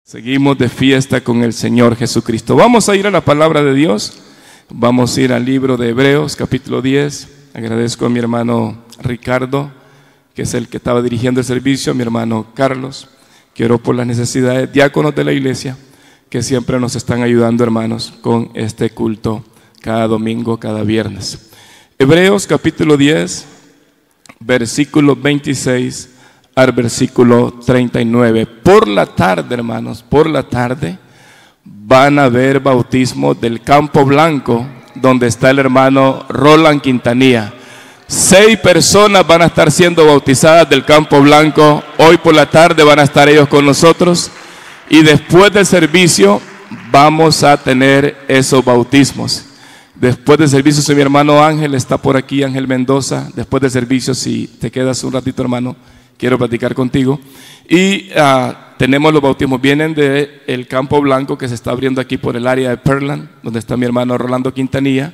Seguimos de fiesta con el Señor Jesucristo. Vamos a ir a la palabra de Dios. Vamos a ir al libro de Hebreos, capítulo 10. Agradezco a mi hermano Ricardo, que es el que estaba dirigiendo el servicio, a mi hermano Carlos, que oró por las necesidades, diáconos de la iglesia, que siempre nos están ayudando, hermanos, con este culto cada domingo, cada viernes. Hebreos, capítulo 10, versículo 26 al versículo 39. Por la tarde, hermanos, por la tarde van a haber bautismo del Campo Blanco, donde está el hermano Roland Quintanilla. 6 personas van a estar siendo bautizadas del Campo Blanco. Hoy por la tarde van a estar ellos con nosotros. Y después del servicio vamos a tener esos bautismos. Después del servicio, si mi hermano Ángel está por aquí, Ángel Mendoza, después del servicio, si te quedas un ratito, hermano, quiero platicar contigo. Y tenemos los bautismos, vienen del Campo Blanco que se está abriendo aquí por el área de Pearland, donde está mi hermano Rolando Quintanilla.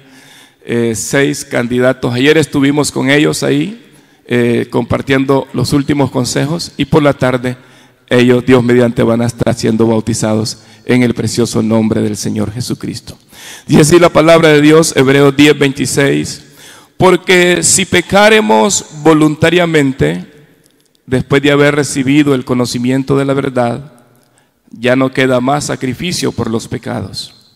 6 candidatos. Ayer estuvimos con ellos ahí compartiendo los últimos consejos, y por la tarde ellos, Dios mediante, van a estar siendo bautizados en el precioso nombre del Señor Jesucristo. Dice así la palabra de Dios, Hebreos 10, 26. Porque si pecaremos voluntariamente, después de haber recibido el conocimiento de la verdad, ya no queda más sacrificio por los pecados,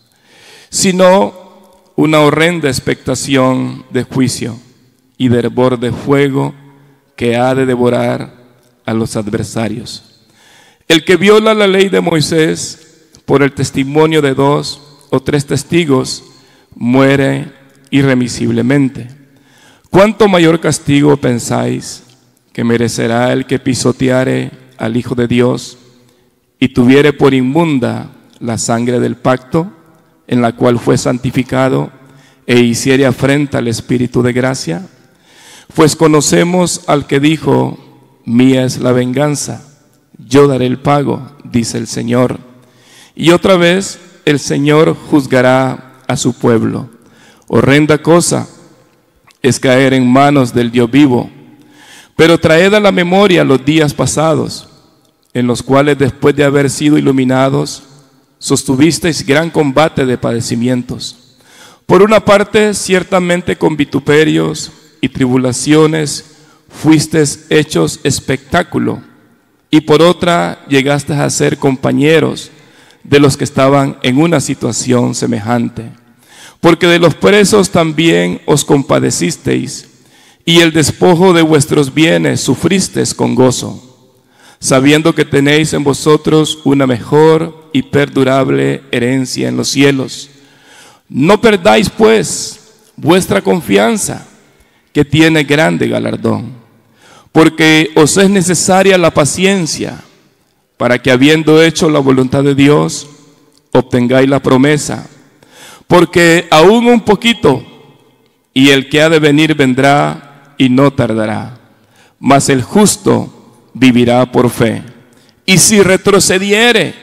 sino una horrenda expectación de juicio y de hervor de fuego que ha de devorar a los adversarios. El que viola la ley de Moisés por el testimonio de 2 o 3 testigos muere irremisiblemente. ¿Cuánto mayor castigo pensáis que merecerá el que pisoteare al Hijo de Dios y tuviere por inmunda la sangre del pacto, en la cual fue santificado, e hiciere afrenta al Espíritu de gracia? Pues conocemos al que dijo: mía es la venganza, yo daré el pago, dice el Señor. Y otra vez el Señor juzgará a su pueblo. Horrenda cosa es caer en manos del Dios vivo. Pero traed a la memoria los días pasados, en los cuales, después de haber sido iluminados, sostuvisteis gran combate de padecimientos. Por una parte, ciertamente con vituperios y tribulaciones fuisteis hechos espectáculo, y por otra llegasteis a ser compañeros de los que estaban en una situación semejante. Porque de los presos también os compadecisteis, y el despojo de vuestros bienes sufristeis con gozo, sabiendo que tenéis en vosotros una mejor y perdurable herencia en los cielos. No perdáis pues vuestra confianza, que tiene grande galardón, porque os es necesaria la paciencia, para que, habiendo hecho la voluntad de Dios, obtengáis la promesa. Porque aún un poquito, y el que ha de venir vendrá, y no tardará, mas el justo vivirá por fe. Y si retrocediere,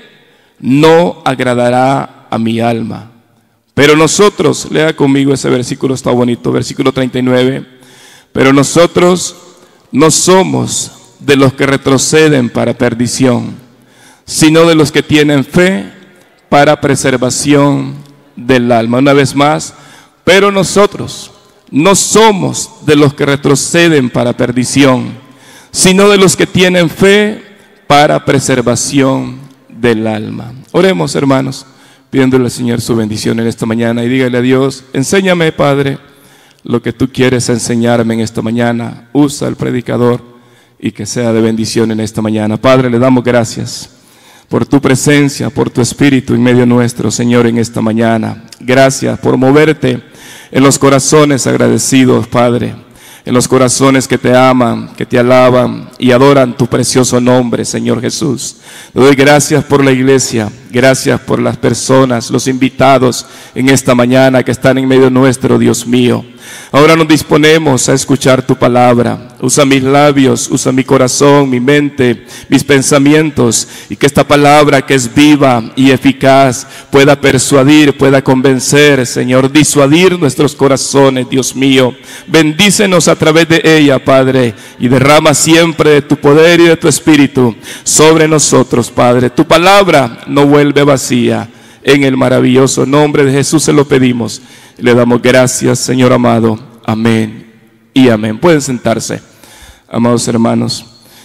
no agradará a mi alma. Pero nosotros, lea conmigo ese versículo, está bonito, versículo 39. Pero nosotros no somos de los que retroceden para perdición, sino de los que tienen fe para preservación del alma. Una vez más, pero nosotros no somos de los que retroceden para perdición, sino de los que tienen fe para preservación del alma. Oremos, hermanos, pidiéndole al Señor su bendición en esta mañana, y dígale a Dios: enséñame, Padre, lo que tú quieres enseñarme en esta mañana. Usa el predicador y que sea de bendición en esta mañana. Padre, le damos gracias por tu presencia, por tu Espíritu en medio nuestro, Señor, en esta mañana. Gracias por moverte en los corazones agradecidos, Padre, en los corazones que te aman, que te alaban y adoran tu precioso nombre, Señor Jesús. Te doy gracias por la iglesia, gracias por las personas, los invitados en esta mañana que están en medio nuestro, Dios mío. Ahora nos disponemos a escuchar tu palabra. Usa mis labios, usa mi corazón, mi mente, mis pensamientos, y que esta palabra, que es viva y eficaz, pueda persuadir, pueda convencer, Señor, disuadir nuestros corazones, Dios mío. Bendícenos a través de ella, Padre, y derrama siempre de tu poder y de tu espíritu sobre nosotros, Padre. Tu palabra no vuelve vacía. En el maravilloso nombre de Jesús se lo pedimos. Le damos gracias, Señor amado. Amén y amén. Pueden sentarse, amados hermanos.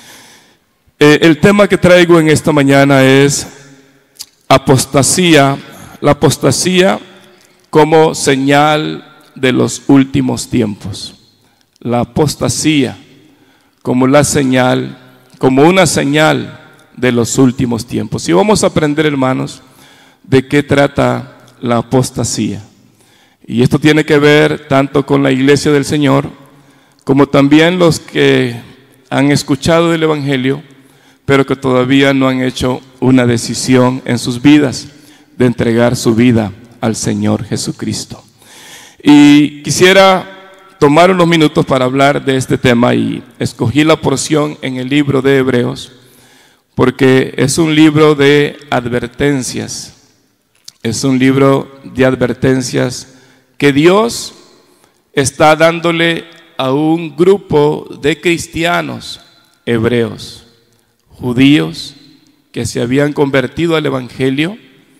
El tema que traigo en esta mañana es apostasía. La apostasía como señal de los últimos tiempos. La apostasía como la señal, como una señal de los últimos tiempos. Y vamos a aprender, hermanos, de qué trata la apostasía. Y esto tiene que ver tanto con la iglesia del Señor, como también los que han escuchado el Evangelio, pero que todavía no han hecho una decisión en sus vidas de entregar su vida al Señor Jesucristo. Y quisiera tomar unos minutos para hablar de este tema, y escogí la porción en el libro de Hebreos, porque es un libro de advertencias. Es un libro de advertencias que Dios está dándole a un grupo de cristianos hebreos, judíos, que se habían convertido al Evangelio.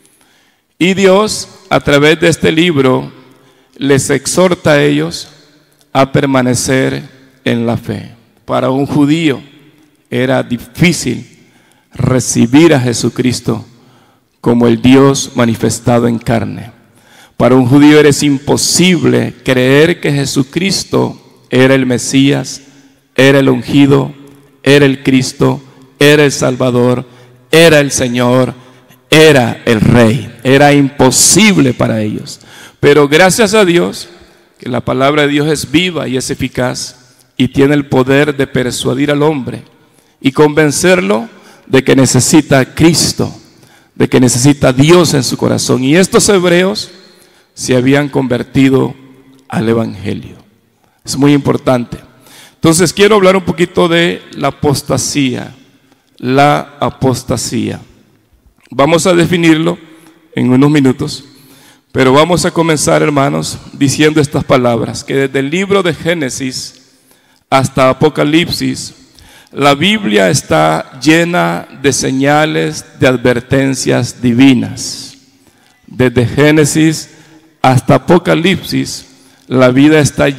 Y Dios, a través de este libro, les exhorta a ellos a permanecer en la fe. Para un judío era difícil recibir a Jesucristo como el Dios manifestado en carne. Para un judío era imposible creer que Jesucristo era el Mesías, era el ungido, era el Cristo, era el Salvador, era el Señor, era el Rey. Era imposible para ellos. Pero gracias a Dios, que la palabra de Dios es viva y es eficaz, y tiene el poder de persuadir al hombre y convencerlo de que necesita a Cristo, de que necesita a Dios en su corazón. Y estos hebreos se habían convertido al Evangelio. Es muy importante. Entonces quiero hablar un poquito de la apostasía. La apostasía. Vamos a definirlo en unos minutos, pero vamos a comenzar, hermanos, diciendo estas palabras, que desde el libro de Génesis hasta Apocalipsis, la Biblia está llena de señales, de advertencias divinas. Desde Génesis hasta Apocalipsis, la Biblia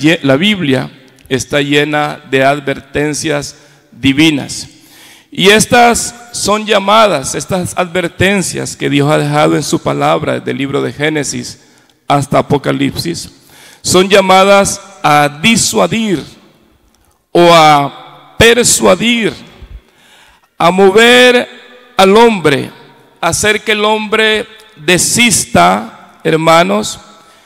está llena de advertencias divinas. Y estas son llamadas, estas advertencias que Dios ha dejado en su palabra, desde el libro de Génesis hasta Apocalipsis, son llamadas a disuadir o a persuadir, a mover al hombre, a hacer que el hombre desista, hermanos,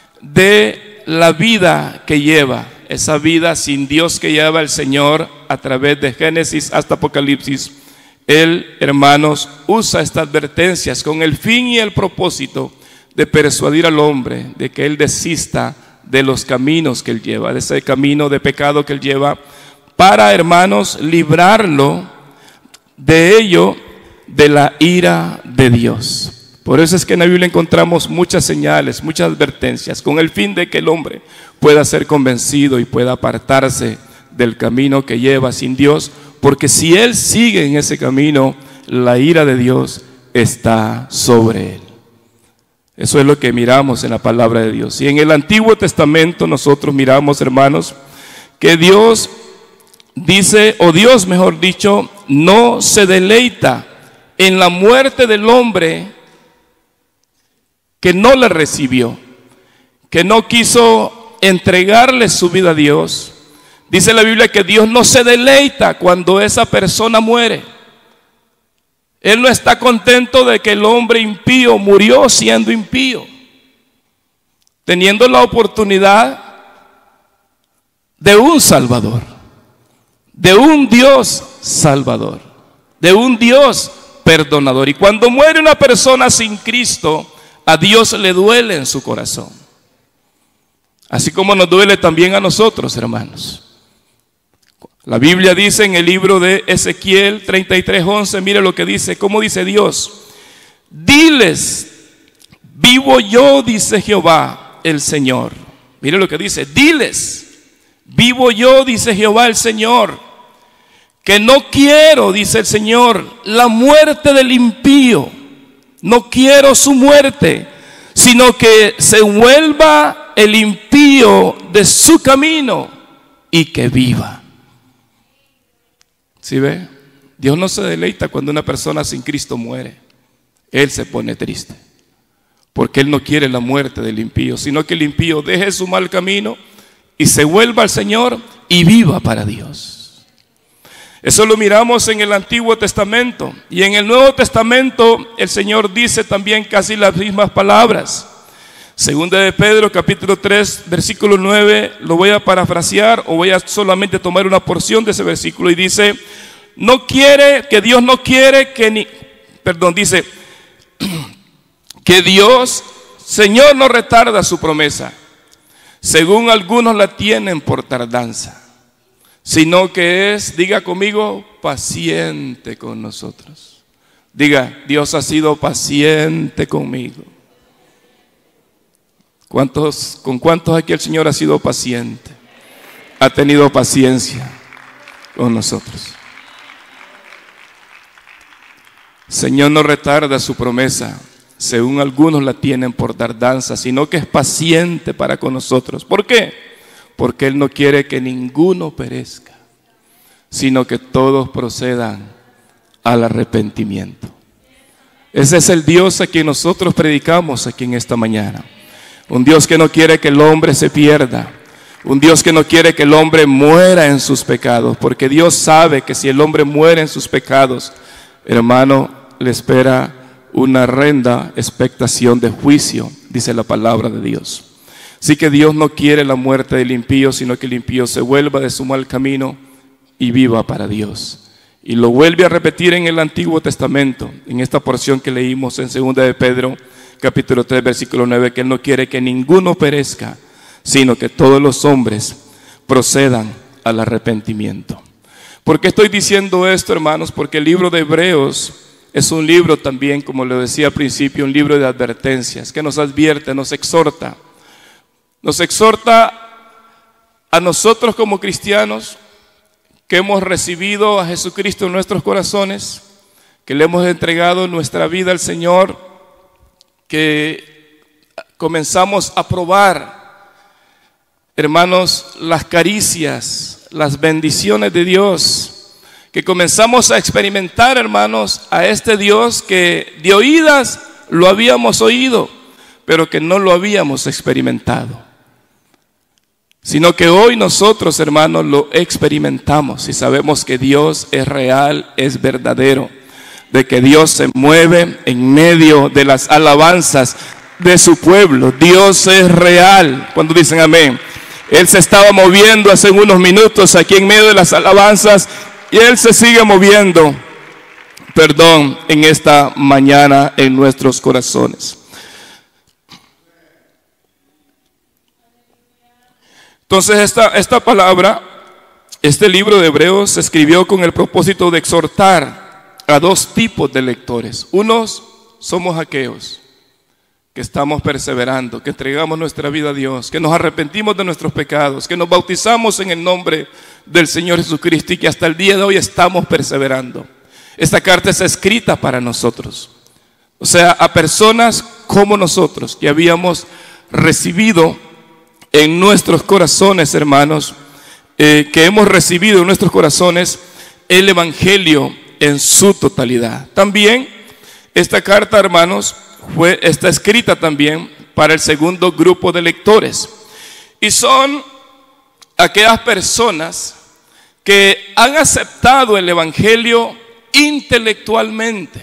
de la vida que lleva, esa vida sin Dios que lleva el Señor a través de Génesis hasta Apocalipsis. Él, hermanos, usa estas advertencias con el fin y el propósito de persuadir al hombre de que él desista de los caminos que él lleva, de ese camino de pecado que él lleva, para, hermanos, librarlo de ello, de la ira de Dios. Por eso es que en la Biblia encontramos muchas señales, muchas advertencias, con el fin de que el hombre pueda ser convencido y pueda apartarse del camino que lleva sin Dios, porque si él sigue en ese camino, la ira de Dios está sobre él. Eso es lo que miramos en la palabra de Dios. Y en el Antiguo Testamento nosotros miramos, hermanos, que Dios dice, o Dios mejor dicho, no se deleita en la muerte del hombre que no le recibió, que no quiso entregarle su vida a Dios. Dice la Biblia que Dios no se deleita cuando esa persona muere. Él no está contento de que el hombre impío murió siendo impío, teniendo la oportunidad de un Salvador, de un Dios Salvador, de un Dios perdonador. Y cuando muere una persona sin Cristo, a Dios le duele en su corazón. Así como nos duele también a nosotros, hermanos. La Biblia dice en el libro de Ezequiel 33:11, mire lo que dice, ¿cómo dice Dios? Diles, vivo yo, dice Jehová el Señor. Mire lo que dice, diles, vivo yo, dice Jehová el Señor, que no quiero, dice el Señor, la muerte del impío. No quiero su muerte, sino que se vuelva el impío de su camino y que viva. ¿Sí ve? Dios no se deleita cuando una persona sin Cristo muere. Él se pone triste, porque Él no quiere la muerte del impío, sino que el impío deje su mal camino y se vuelva al Señor y viva para Dios. Eso lo miramos en el Antiguo Testamento, y en el Nuevo Testamento el Señor dice también casi las mismas palabras. Segunda de Pedro capítulo 3 versículo 9, lo voy a parafrasear o voy a solamente tomar una porción de ese versículo, y dice, Dios no quiere dice que Dios, Señor, no retarda su promesa, según algunos la tienen por tardanza, sino que es, diga conmigo, paciente con nosotros. Diga, Dios ha sido paciente conmigo. ¿Con cuántos aquí el Señor ha sido paciente? Ha tenido paciencia con nosotros. Señor no retarda su promesa, según algunos la tienen por tardanza, sino que es paciente para con nosotros. ¿Por qué? Porque Él no quiere que ninguno perezca, sino que todos procedan al arrepentimiento. Ese es el Dios a quien nosotros predicamos aquí en esta mañana. Un Dios que no quiere que el hombre se pierda. Un Dios que no quiere que el hombre muera en sus pecados, porque Dios sabe que si el hombre muere en sus pecados, hermano, le espera una horrenda expectación de juicio, dice la palabra de Dios. Así que Dios no quiere la muerte del impío, sino que el impío se vuelva de su mal camino y viva para Dios. Y lo vuelve a repetir en el Antiguo Testamento, en esta porción que leímos en 2 de Pedro, capítulo 3, versículo 9, que Él no quiere que ninguno perezca, sino que todos los hombres procedan al arrepentimiento. ¿Por qué estoy diciendo esto, hermanos? Porque el libro de Hebreos es un libro también, como le decía al principio, un libro de advertencias, que nos advierte, nos exhorta. Nos exhorta a nosotros como cristianos que hemos recibido a Jesucristo en nuestros corazones, que le hemos entregado nuestra vida al Señor, que comenzamos a probar, hermanos, las caricias, las bendiciones de Dios, que comenzamos a experimentar, hermanos, a este Dios que de oídas lo habíamos oído, pero que no lo habíamos experimentado. Sino que hoy nosotros, hermanos, lo experimentamos y sabemos que Dios es real, es verdadero, de que Dios se mueve en medio de las alabanzas de su pueblo. Dios es real. Cuando dicen amén. Él se estaba moviendo hace unos minutos aquí en medio de las alabanzas y Él se sigue moviendo, en esta mañana en nuestros corazones. Entonces esta palabra, este libro de Hebreos se escribió con el propósito de exhortar a dos tipos de lectores. Unos somos aquellos que estamos perseverando, que entregamos nuestra vida a Dios, que nos arrepentimos de nuestros pecados, que nos bautizamos en el nombre del Señor Jesucristo y que hasta el día de hoy estamos perseverando. Esta carta es escrita para nosotros, o sea, a personas como nosotros que habíamos recibido en nuestros corazones, hermanos, que hemos recibido en nuestros corazones el Evangelio en su totalidad. También esta carta, hermanos, está escrita también para el segundo grupo de lectores, y son aquellas personas que han aceptado el Evangelio intelectualmente.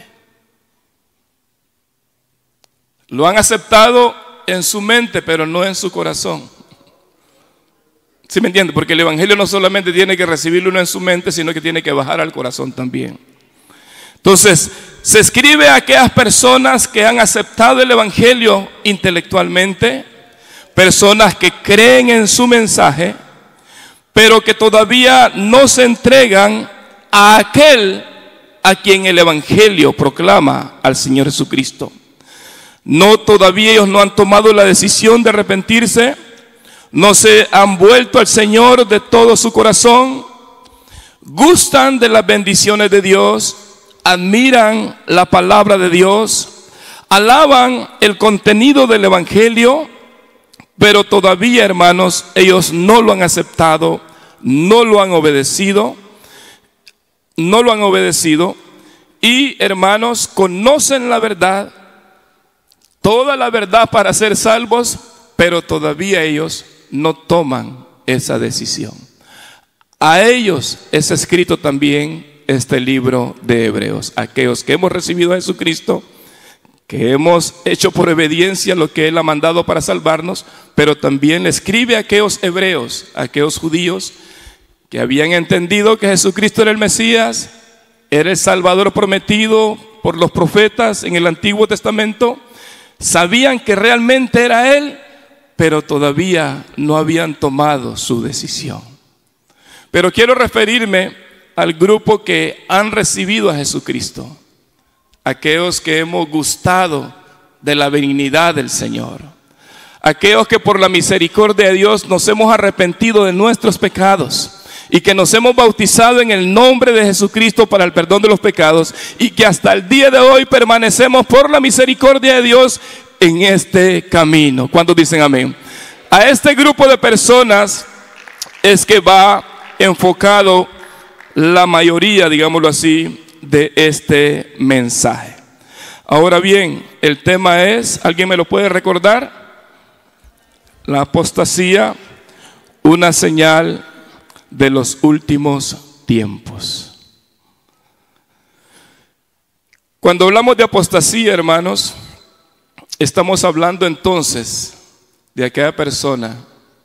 Lo han aceptado en su mente, pero no en su corazón. ¿Sí me entiende? Porque el Evangelio no solamente tiene que recibirlo uno en su mente, sino que tiene que bajar al corazón también. Entonces, se escribe a aquellas personas que han aceptado el Evangelio intelectualmente, personas que creen en su mensaje, pero que todavía no se entregan a aquel a quien el Evangelio proclama, al Señor Jesucristo. No, todavía ellos no han tomado la decisión de arrepentirse, no se han vuelto al Señor de todo su corazón, gustan de las bendiciones de Dios, admiran la palabra de Dios, alaban el contenido del Evangelio, pero todavía, hermanos, ellos no lo han aceptado, no lo han obedecido, y, hermanos, conocen la verdad, toda la verdad para ser salvos, pero todavía ellos no toman esa decisión. A ellos es escrito también este libro de Hebreos, aquellos que hemos recibido a Jesucristo, que hemos hecho por obediencia lo que Él ha mandado para salvarnos, pero también le escribe a aquellos hebreos, a aquellos judíos que habían entendido que Jesucristo era el Mesías, era el Salvador prometido por los profetas en el Antiguo Testamento, sabían que realmente era Él, pero todavía no habían tomado su decisión. Pero quiero referirme al grupo que han recibido a Jesucristo, aquellos que hemos gustado de la benignidad del Señor, aquellos que por la misericordia de Dios nos hemos arrepentido de nuestros pecados y que nos hemos bautizado en el nombre de Jesucristo para el perdón de los pecados, y que hasta el día de hoy permanecemos por la misericordia de Dios en este camino. ¿Cuántos dicen amén? A este grupo de personas es que va enfocado la mayoría, digámoslo así, de este mensaje. Ahora bien, el tema es, ¿alguien me lo puede recordar? La apostasía, una señal de los últimos tiempos. Cuando hablamos de apostasía, hermanos, estamos hablando entonces de aquella persona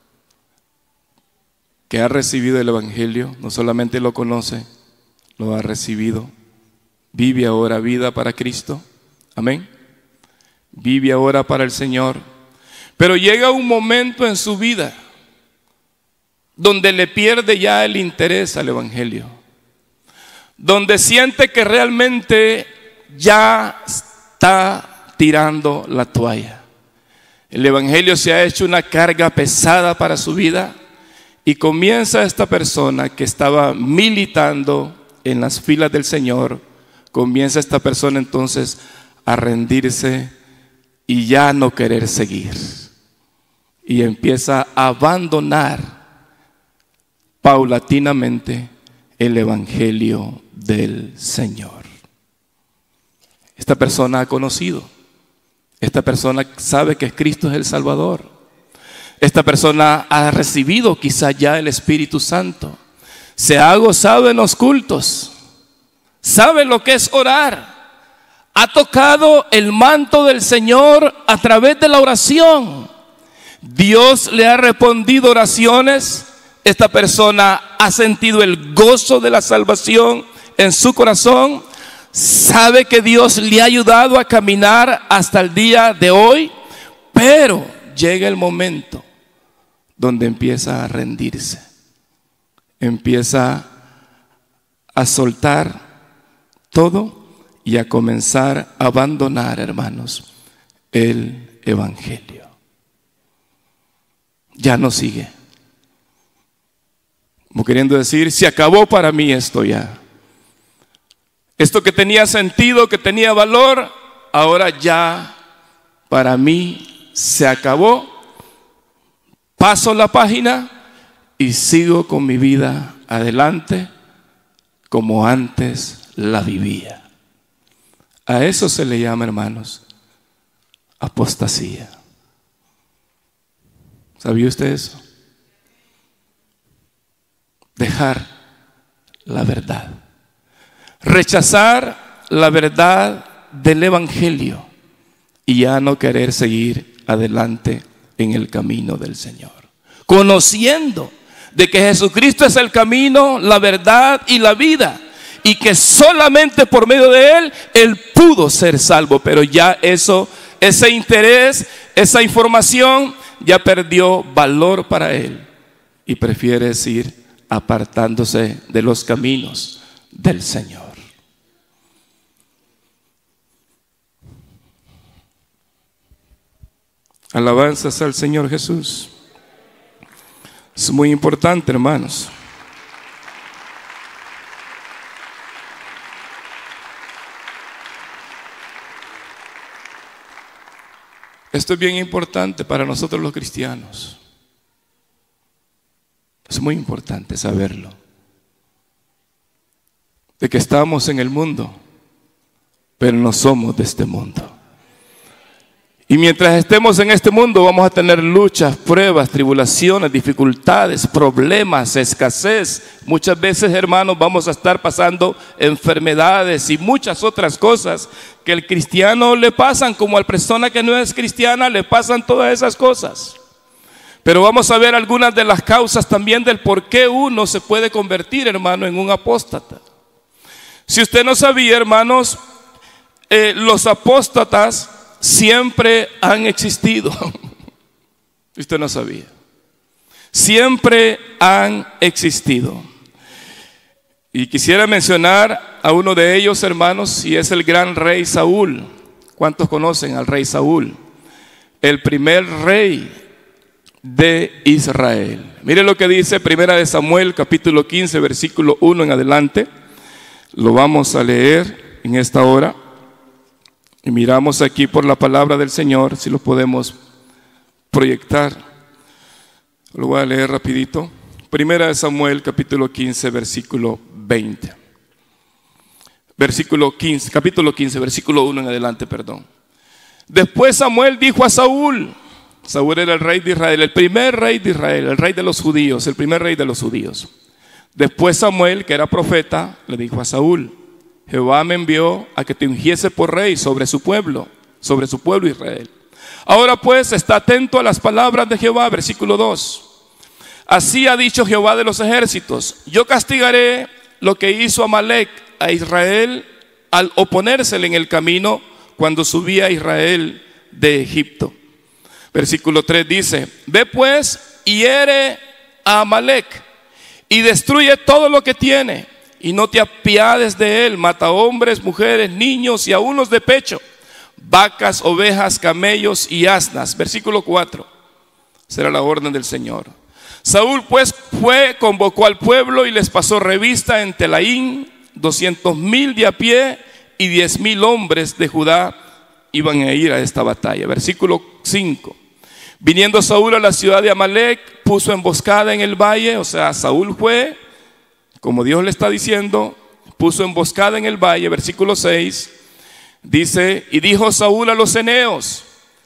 que ha recibido el Evangelio, no solamente lo conoce, lo ha recibido, vive ahora vida para Cristo, amén, vive ahora para el Señor, pero llega un momento en su vida donde le pierde ya el interés al Evangelio, donde siente que realmente ya está tirando la toalla. El Evangelio se ha hecho una carga pesada para su vida, y comienza esta persona que estaba militando en las filas del Señor, comienza esta persona entonces a rendirse y ya no querer seguir, y empieza a abandonar paulatinamente el Evangelio del Señor. Esta persona ha conocido, esta persona sabe que Cristo es el Salvador, esta persona ha recibido quizá ya el Espíritu Santo, se ha gozado en los cultos, sabe lo que es orar, ha tocado el manto del Señor a través de la oración, Dios le ha respondido oraciones, esta persona ha sentido el gozo de la salvación en su corazón, sabe que Dios le ha ayudado a caminar hasta el día de hoy, pero llega el momento donde empieza a rendirse, empieza a soltar todo y a comenzar a abandonar, hermanos, el Evangelio. Ya no sigue. Como queriendo decir, se acabó para mí esto ya. Esto que tenía sentido, que tenía valor, ahora ya para mí se acabó. Paso la página y sigo con mi vida adelante como antes la vivía. A eso se le llama, hermanos, apostasía. ¿Sabía usted eso? Dejar la verdad, rechazar la verdad del Evangelio y ya no querer seguir adelante en el camino del Señor, conociendo de que Jesucristo es el camino, la verdad y la vida, y que solamente por medio de Él, Él pudo ser salvo. Pero ya eso, ese interés, esa información ya perdió valor para él y prefiere ir apartándose de los caminos del Señor. Alabanzas al Señor Jesús. Es muy importante, hermanos. Esto es bien importante para nosotros los cristianos. Es muy importante saberlo. De que estamos en el mundo, pero no somos de este mundo. Y mientras estemos en este mundo vamos a tener luchas, pruebas, tribulaciones, dificultades, problemas, escasez. Muchas veces, hermanos, vamos a estar pasando enfermedades y muchas otras cosas que al cristiano le pasan, como a la persona que no es cristiana le pasan todas esas cosas. Pero vamos a ver algunas de las causas también del por qué uno se puede convertir, hermano, en un apóstata. Si usted no sabía, hermanos, los apóstatas siempre han existido. Usted no sabía. Siempre han existido. Y quisiera mencionar a uno de ellos, hermanos, y es el gran rey Saúl. ¿Cuántos conocen al rey Saúl? El primer rey de Israel. Mire lo que dice Primera de Samuel, capítulo 15, versículo 1 en adelante. Lo vamos a leer en esta hora. Y miramos aquí por la palabra del Señor, si lo podemos proyectar. Lo voy a leer rapidito. Primera de Samuel, capítulo 15, versículo 20. Capítulo 15, versículo 1 en adelante, perdón. Después Samuel dijo a Saúl. Saúl era el rey de Israel, el primer rey de Israel, el rey de los judíos, el primer rey de los judíos. Después Samuel, que era profeta, le dijo a Saúl: Jehová me envió a que te ungiese por rey sobre su pueblo Israel. Ahora pues, está atento a las palabras de Jehová. Versículo 2. Así ha dicho Jehová de los ejércitos: yo castigaré lo que hizo Amalec a Israel al oponérsele en el camino cuando subía Israel de Egipto. Versículo 3 dice: ve pues y hiere a Amalec y destruye todo lo que tiene, y no te apiades de él. Mata hombres, mujeres, niños y aun los de pecho, vacas, ovejas, camellos y asnas. Versículo 4. Será la orden del Señor. Saúl pues convocó al pueblo y les pasó revista en Telaín. 200,000 de a pie y 10,000 hombres de Judá iban a ir a esta batalla. Versículo 5. Viniendo Saúl a la ciudad de Amalec, puso emboscada en el valle. O sea, Saúl fue, como Dios le está diciendo, puso emboscada en el valle. Versículo 6 dice: y dijo Saúl a los eneos: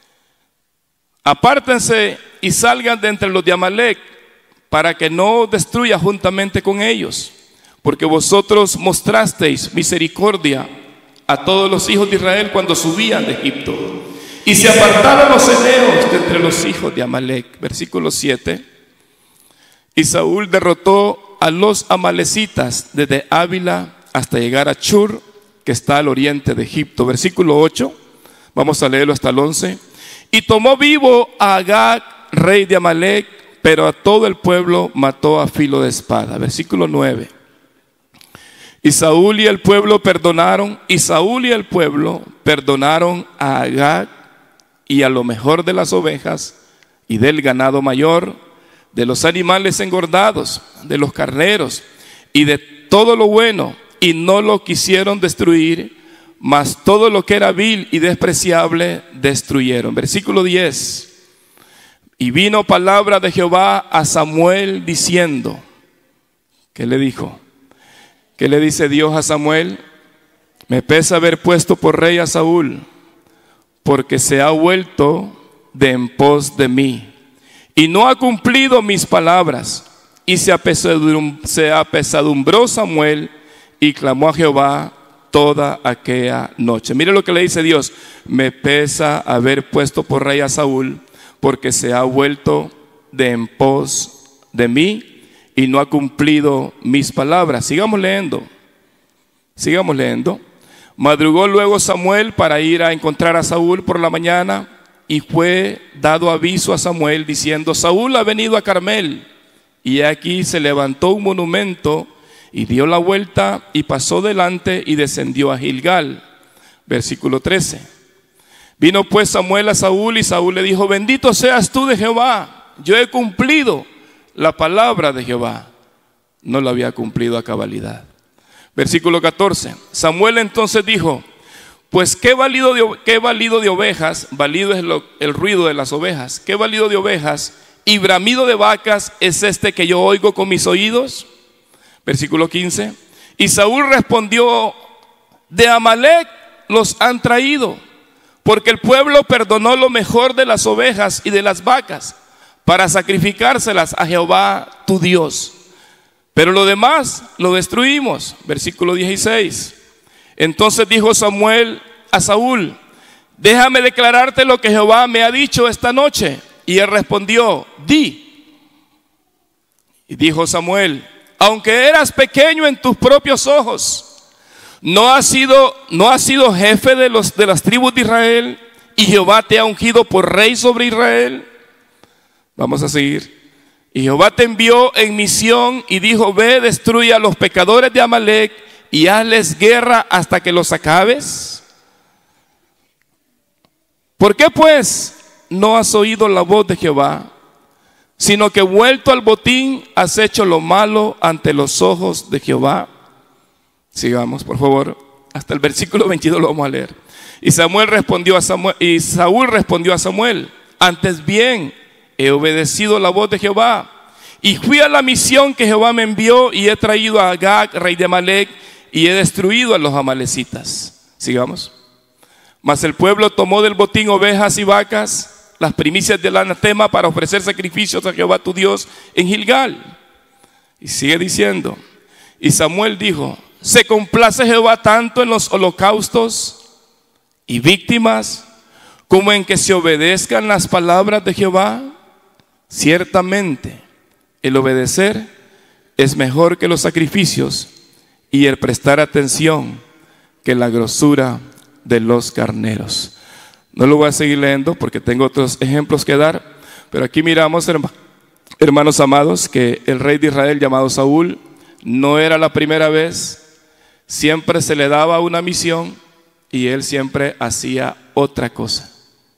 apártense y salgan de entre los de Amalec, para que no destruya juntamente con ellos, porque vosotros mostrasteis misericordia a todos los hijos de Israel cuando subían de Egipto. Y se apartaron los eneos de entre los hijos de Amalec. Versículo 7. Y Saúl derrotó a los amalecitas desde Ávila hasta llegar a Chur, que está al oriente de Egipto. Versículo 8. Vamos a leerlo hasta el 11. Y tomó vivo a Agag, rey de Amalec, pero a todo el pueblo mató a filo de espada. Versículo 9. Y Saúl y el pueblo perdonaron a Agag y a lo mejor de las ovejas y del ganado mayor, de los animales engordados, de los carneros y de todo lo bueno, y no lo quisieron destruir, mas todo lo que era vil y despreciable destruyeron. Versículo 10. Y vino palabra de Jehová a Samuel diciendo, ¿qué le dijo? ¿Qué le dice Dios a Samuel? Me pesa haber puesto por rey a Saúl, porque se ha vuelto de en pos de mí, y no ha cumplido mis palabras. Y se apesadumbró Samuel y clamó a Jehová toda aquella noche. Mire lo que le dice Dios: me pesa haber puesto por rey a Saúl, porque se ha vuelto de en pos de mí y no ha cumplido mis palabras. Sigamos leyendo. Madrugó luego Samuel para ir a encontrar a Saúl por la mañana, y fue dado aviso a Samuel diciendo: Saúl ha venido a Carmel. Y aquí se levantó un monumento y dio la vuelta y pasó delante y descendió a Gilgal. Versículo 13. Vino pues Samuel a Saúl y Saúl le dijo: bendito seas tú de Jehová, yo he cumplido la palabra de Jehová. No la había cumplido a cabalidad. Versículo 14. Samuel entonces dijo: pues qué balido de ovejas, balido es el ruido de las ovejas, qué balido de ovejas y bramido de vacas es este que yo oigo con mis oídos. Versículo 15. Y Saúl respondió: de Amalec los han traído, porque el pueblo perdonó lo mejor de las ovejas y de las vacas para sacrificárselas a Jehová tu Dios. Pero lo demás lo destruimos. Versículo 16. Entonces dijo Samuel a Saúl: déjame declararte lo que Jehová me ha dicho esta noche. Y él respondió: di. Y dijo Samuel: aunque eras pequeño en tus propios ojos, no has sido jefe de las tribus de Israel, y Jehová te ha ungido por rey sobre Israel. Vamos a seguir. Y Jehová te envió en misión y dijo: ve, destruye a los pecadores de Amalec y hazles guerra hasta que los acabes. ¿Por qué pues no has oído la voz de Jehová, sino que vuelto al botín has hecho lo malo ante los ojos de Jehová? Sigamos, por favor, hasta el versículo 22 lo vamos a leer. Y Saúl respondió a Samuel: antes bien he obedecido la voz de Jehová, y fui a la misión que Jehová me envió, y he traído a Agag, rey de Amalec, y he destruido a los amalecitas. Sigamos. Mas el pueblo tomó del botín ovejas y vacas, las primicias del anatema, para ofrecer sacrificios a Jehová tu Dios en Gilgal. Y sigue diciendo: y Samuel dijo: ¿se complace Jehová tanto en los holocaustos y víctimas como en que se obedezcan las palabras de Jehová? Ciertamente el obedecer es mejor que los sacrificios, y el prestar atención que la grosura de los carneros. No lo voy a seguir leyendo porque tengo otros ejemplos que dar, pero aquí miramos, hermanos amados, que el rey de Israel llamado Saúl no era la primera vez. Siempre se le daba una misión y él siempre hacía otra cosa.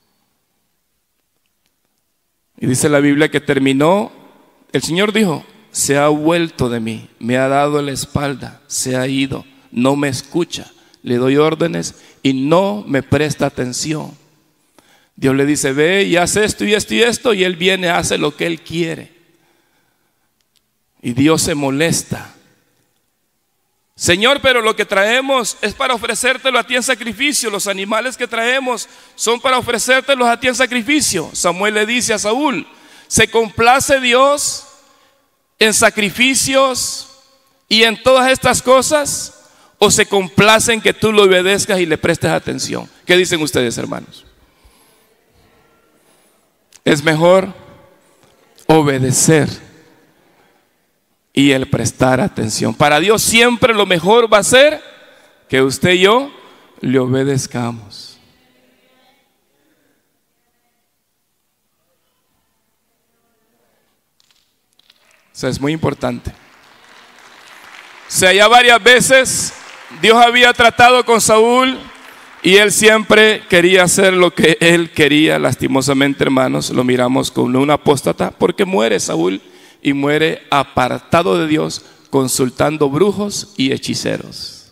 Y dice la Biblia que terminó, el Señor dijo: se ha vuelto de mí, me ha dado la espalda, se ha ido, no me escucha, le doy órdenes y no me presta atención. Dios le dice: ve y haz esto y esto y esto, y él viene, hace lo que él quiere. Y Dios se molesta. Señor, pero lo que traemos es para ofrecértelo a ti en sacrificio. Los animales que traemos son para ofrecértelos a ti en sacrificio. Samuel le dice a Saúl: ¿se complace Dios en sacrificios y en todas estas cosas? ¿O se complace en que tú lo obedezcas y le prestes atención? ¿Qué dicen ustedes, hermanos? Es mejor obedecer y el prestar atención. Para Dios siempre lo mejor va a ser que usted y yo le obedezcamos. O sea, es muy importante. O sea, ya varias veces Dios había tratado con Saúl y él siempre quería hacer lo que él quería. Lastimosamente, hermanos, lo miramos como un apóstata, porque muere Saúl y muere apartado de Dios, consultando brujos y hechiceros.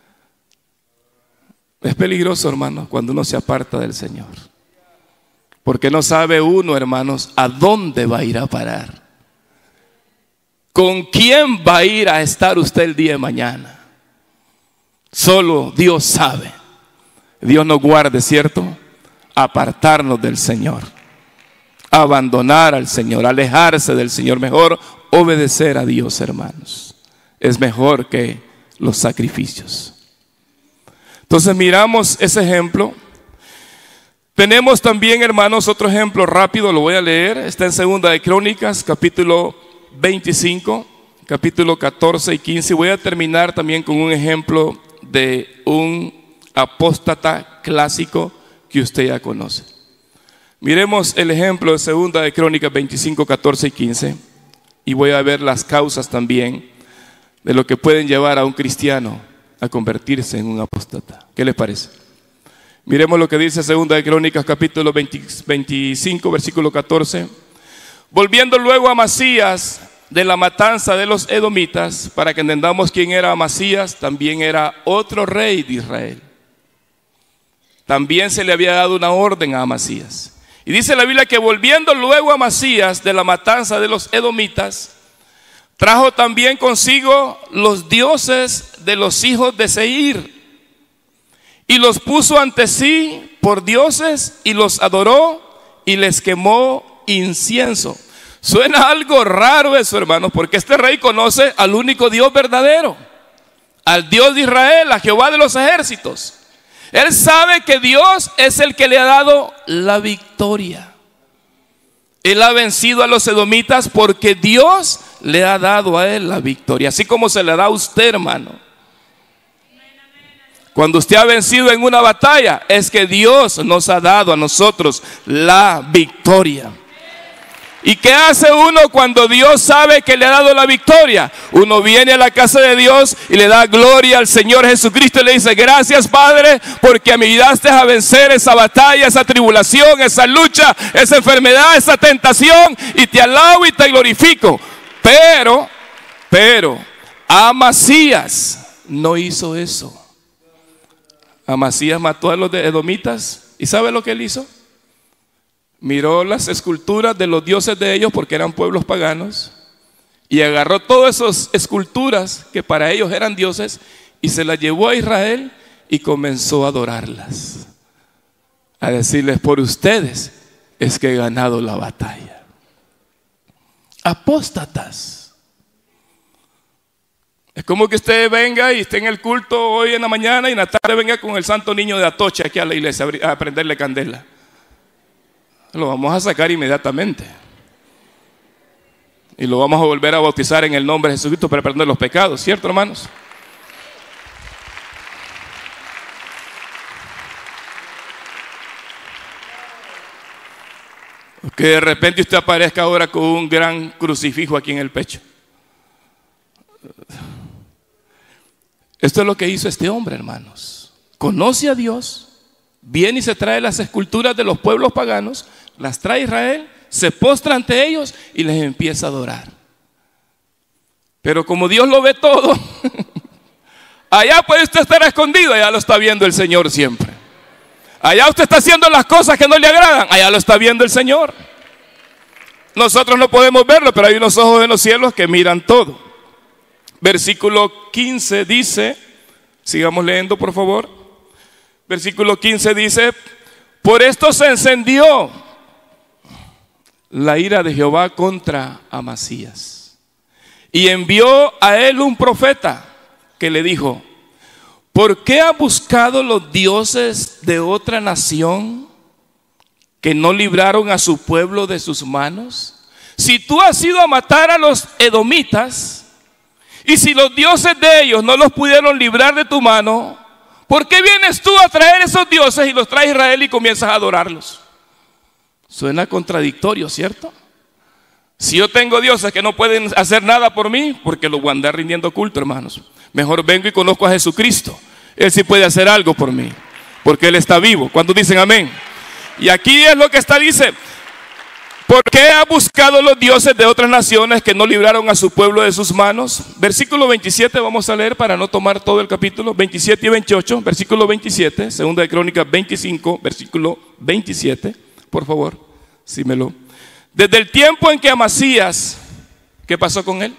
Es peligroso, hermanos, cuando uno se aparta del Señor, porque no sabe uno, hermanos, a dónde va a ir a parar. ¿Con quién va a ir a estar usted el día de mañana? Solo Dios sabe. Dios nos guarde, ¿cierto? Apartarnos del Señor, abandonar al Señor, alejarse del Señor. Mejor obedecer a Dios, hermanos. Es mejor que los sacrificios. Entonces miramos ese ejemplo. Tenemos también, hermanos, otro ejemplo rápido, lo voy a leer. Está en Segunda de Crónicas, capítulo 25, capítulo 14 y 15. Voy a terminar también con un ejemplo de un apóstata clásico que usted ya conoce. Miremos el ejemplo de segunda de Crónicas 25, 14 y 15. Y voy a ver las causas también de lo que pueden llevar a un cristiano a convertirse en un apóstata. ¿Qué les parece? Miremos lo que dice segunda de Crónicas capítulo 25, versículo 14. Volviendo luego a Amasías de la matanza de los edomitas, para que entendamos quién era Amasías, también era otro rey de Israel. También se le había dado una orden a Amasías. Y dice la Biblia que volviendo luego a Amasías de la matanza de los edomitas, trajo también consigo los dioses de los hijos de Seir y los puso ante sí por dioses y los adoró y les quemó incienso. Suena algo raro eso, hermanos, porque este rey conoce al único Dios verdadero, al Dios de Israel, a Jehová de los ejércitos. Él sabe que Dios es el que le ha dado la victoria. Él ha vencido a los edomitas porque Dios le ha dado a él la victoria, así como se le da a usted, hermano. Cuando usted ha vencido en una batalla, es que Dios nos ha dado a nosotros la victoria. ¿Y qué hace uno cuando Dios sabe que le ha dado la victoria? Uno viene a la casa de Dios y le da gloria al Señor Jesucristo y le dice: gracias, Padre, porque me ayudaste a vencer esa batalla, esa tribulación, esa lucha, esa enfermedad, esa tentación, y te alabo y te glorifico. Pero Amasías no hizo eso. Amasías mató a los edomitas, ¿y sabe lo que él hizo? Miró las esculturas de los dioses de ellos, porque eran pueblos paganos, y agarró todas esas esculturas que para ellos eran dioses y se las llevó a Israel y comenzó a adorarlas, a decirles: por ustedes es que he ganado la batalla. Apóstatas. Es como que usted venga y esté en el culto hoy en la mañana y en la tarde venga con el santo niño de Atocha aquí a la iglesia a prenderle candela. Lo vamos a sacar inmediatamente y lo vamos a volver a bautizar en el nombre de Jesucristo para perdonar los pecados, ¿cierto, hermanos? Que de repente usted aparezca ahora con un gran crucifijo aquí en el pecho. Esto es lo que hizo este hombre, hermanos. Conoce a Dios, viene y se trae las esculturas de los pueblos paganos, las trae a Israel, se postra ante ellos y les empieza a adorar. Pero como Dios lo ve todo, allá puede usted estar escondido, allá lo está viendo el Señor siempre. Allá usted está haciendo las cosas que no le agradan, allá lo está viendo el Señor. Nosotros no podemos verlo, pero hay unos ojos en los cielos que miran todo. Versículo 15 dice, sigamos leyendo por favor. Versículo 15 dice: por esto se encendió la ira de Jehová contra Amasías, y envió a él un profeta que le dijo: ¿por qué ha buscado los dioses de otra nación que no libraron a su pueblo de sus manos? Si tú has ido a matar a los edomitas, y si los dioses de ellos no los pudieron librar de tu mano, ¿por qué vienes tú a traer esos dioses y los traes a Israel y comienzas a adorarlos? Suena contradictorio, ¿cierto? Si yo tengo dioses que no pueden hacer nada por mí, porque los voy a andar rindiendo culto, hermanos. Mejor vengo y conozco a Jesucristo. Él sí puede hacer algo por mí, porque Él está vivo. ¿Cuántos dicen amén? Y aquí es lo que dice: ¿por qué ha buscado los dioses de otras naciones que no libraron a su pueblo de sus manos? Versículo 27 vamos a leer para no tomar todo el capítulo, 27 y 28. Versículo 27, segunda de Crónicas 25, versículo 27, por favor, símelo. Desde el tiempo en que Amasías, ¿qué pasó con él?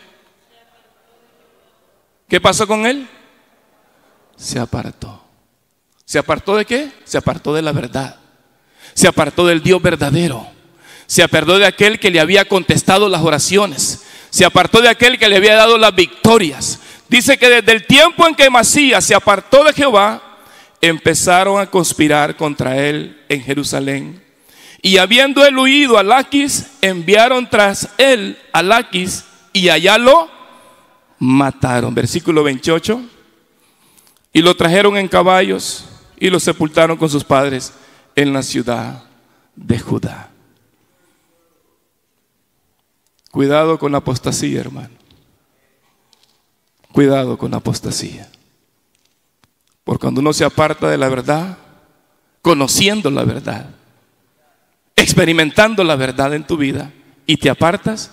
¿Qué pasó con él? Se apartó. ¿Se apartó de qué? Se apartó de la verdad. Se apartó del Dios verdadero. Se apartó de aquel que le había contestado las oraciones. Se apartó de aquel que le había dado las victorias. Dice que desde el tiempo en que Amasías se apartó de Jehová, empezaron a conspirar contra él en Jerusalén. Y habiendo él huido a Laquis, enviaron tras él a Laquis y allá lo mataron. Versículo 28. Y lo trajeron en caballos y lo sepultaron con sus padres en la ciudad de Judá. Cuidado con la apostasía, hermano. Cuidado con la apostasía. Porque cuando uno se aparta de la verdad, conociendo la verdad, experimentando la verdad en tu vida, y te apartas,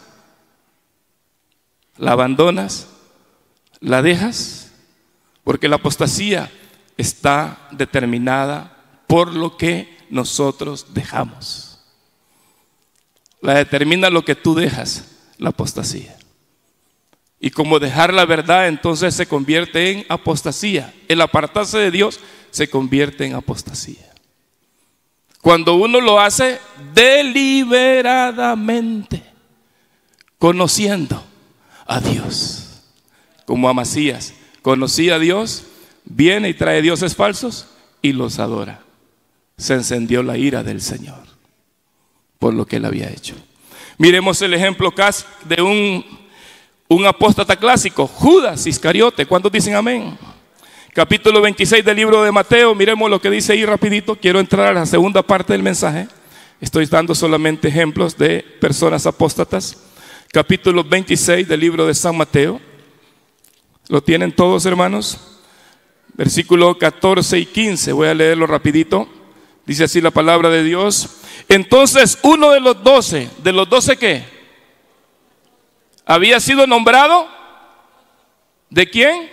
la abandonas, la dejas, porque la apostasía está determinada por lo que nosotros dejamos. La determina lo que tú dejas, la apostasía. Y como dejar la verdad, entonces se convierte en apostasía. El apartarse de Dios se convierte en apostasía. Cuando uno lo hace deliberadamente, conociendo a Dios, como Amasías conocía a Dios, viene y trae dioses falsos y los adora. Se encendió la ira del Señor por lo que él había hecho. Miremos el ejemplo de un apóstata clásico, Judas Iscariote. ¿Cuántos dicen amén? Capítulo 26 del libro de Mateo, miremos lo que dice ahí rapidito. Quiero entrar a la segunda parte del mensaje. Estoy dando solamente ejemplos de personas apóstatas. Capítulo 26 del libro de San Mateo. ¿Lo tienen todos, hermanos? Versículo 14 y 15, voy a leerlo rapidito. Dice así la palabra de Dios. Entonces uno de los 12, ¿de los 12 qué? Había sido nombrado. ¿De quién?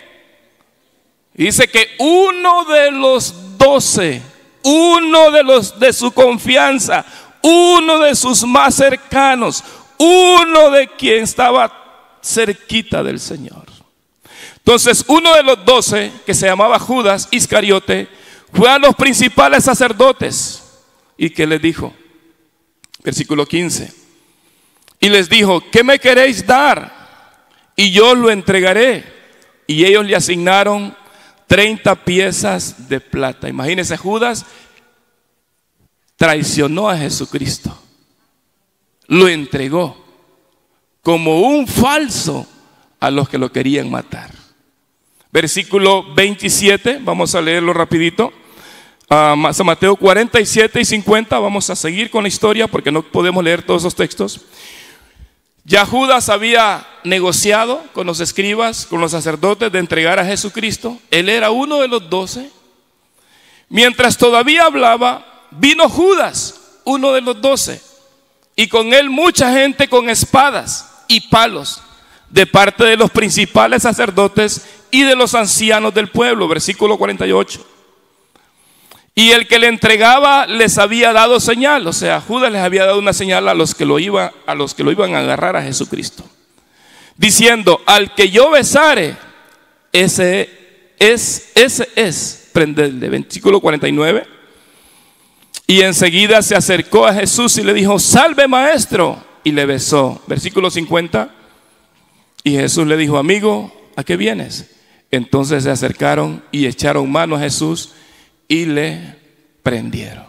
Dice que uno de los 12, uno de los de su confianza, uno de sus más cercanos, uno de quien estaba cerquita del Señor. Entonces uno de los 12, que se llamaba Judas Iscariote, fue a los principales sacerdotes y que les dijo, versículo 15, y les dijo, ¿qué me queréis dar? Y yo lo entregaré. Y ellos le asignaron 30 piezas de plata. Imagínense, Judas traicionó a Jesucristo, lo entregó como un falso a los que lo querían matar. Versículo 27, vamos a leerlo rapidito. San Mateo 47 y 50, vamos a seguir con la historia porque no podemos leer todos esos textos. Ya Judas había negociado con los escribas, con los sacerdotes de entregar a Jesucristo. Él era uno de los 12. Mientras todavía hablaba, vino Judas, uno de los 12, y con él mucha gente con espadas y palos, de parte de los principales sacerdotes y de los ancianos del pueblo. Versículo 48. Y el que le entregaba les había dado señal, o sea, Judas les había dado una señal a los que lo iban a agarrar a Jesucristo, diciendo, al que yo besare, ese es, prendedle. Versículo 49. Y enseguida se acercó a Jesús y le dijo, salve maestro, y le besó. Versículo 50. Y Jesús le dijo, amigo, ¿a qué vienes? Entonces se acercaron y echaron mano a Jesús y le prendieron.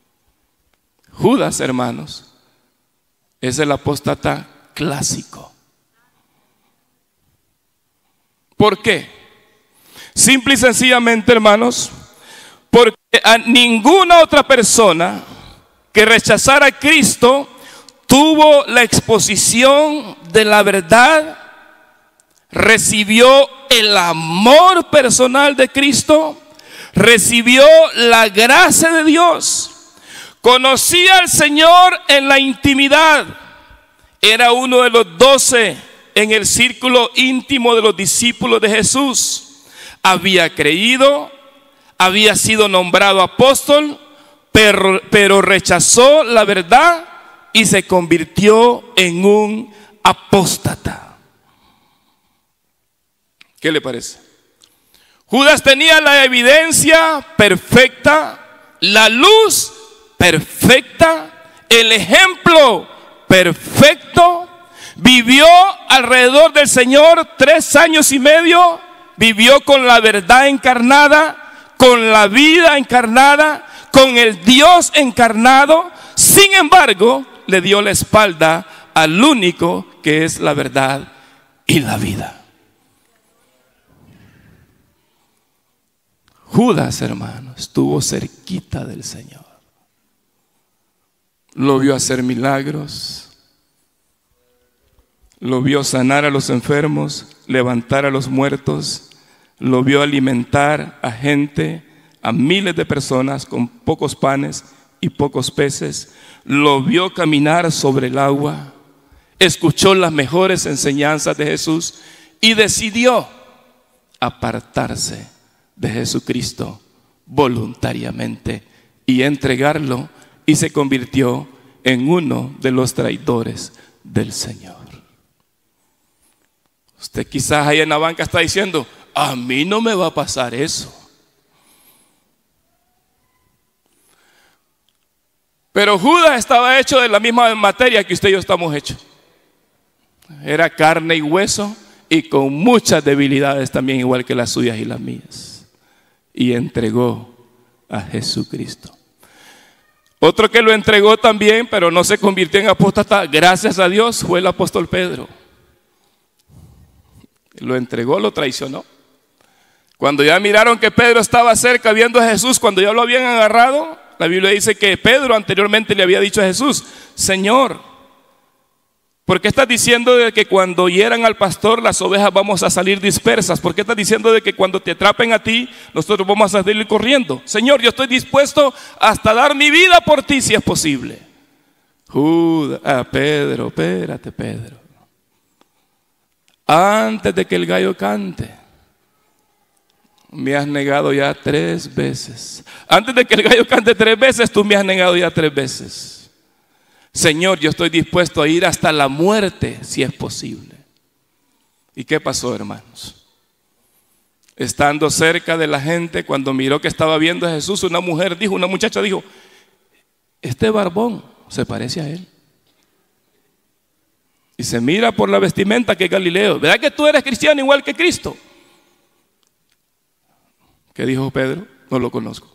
Judas, hermanos, es el apóstata clásico. ¿Por qué? Simple y sencillamente, hermanos, porque a ninguna otra persona que rechazara a Cristo tuvo la exposición de la verdad, recibió el amor personal de Cristo, recibió la gracia de Dios, conocía al Señor en la intimidad, era uno de los 12 en el círculo íntimo de los discípulos de Jesús, había creído, había sido nombrado apóstol, pero rechazó la verdad y se convirtió en un apóstata. ¿Qué le parece? Judas tenía la evidencia perfecta, la luz perfecta, el ejemplo perfecto. Vivió alrededor del Señor 3 años y medio, vivió con la verdad encarnada, con la vida encarnada, con el Dios encarnado. Sin embargo, le dio la espalda al único que es la verdad y la vida. Judas, hermano, estuvo cerquita del Señor. lo vio hacer milagros, lo vio sanar a los enfermos, levantar a los muertos, lo vio alimentar a gente, a miles de personas con pocos panes y pocos peces, lo vio caminar sobre el agua, escuchó las mejores enseñanzas de Jesús y decidió apartarse de Jesucristo voluntariamente y entregarlo, y se convirtió en uno de los traidores del Señor. Usted quizás ahí en la banca está diciendo: a mí no me va a pasar eso. Pero Judas estaba hecho de la misma materia que usted y yo estamos hechos. Era carne y hueso y con muchas debilidades también, igual que las suyas y las mías. Y entregó a Jesucristo. Otro que lo entregó también, pero no se convirtió en apóstata, gracias a Dios, fue el apóstol Pedro. Lo entregó, lo traicionó. Cuando ya miraron que Pedro estaba cerca viendo a Jesús, cuando ya lo habían agarrado, la Biblia dice que Pedro anteriormente le había dicho a Jesús: Señor, ¿por qué estás diciendo de que cuando hieran al pastor las ovejas vamos a salir dispersas? ¿Por qué estás diciendo de que cuando te atrapen a ti nosotros vamos a salir corriendo? Señor, yo estoy dispuesto hasta dar mi vida por ti si es posible. Pedro, espérate, Pedro. Antes de que el gallo cante, me has negado ya 3 veces. Antes de que el gallo cante 3 veces, tú me has negado ya 3 veces. Señor, yo estoy dispuesto a ir hasta la muerte si es posible. ¿Y qué pasó, hermanos? Estando cerca de la gente, cuando miró que estaba viendo a Jesús, una muchacha dijo: este barbón se parece a él. Y se mira por la vestimenta que es Galileo. ¿Verdad que tú eres cristiano igual que Cristo? ¿Qué dijo Pedro? No lo conozco.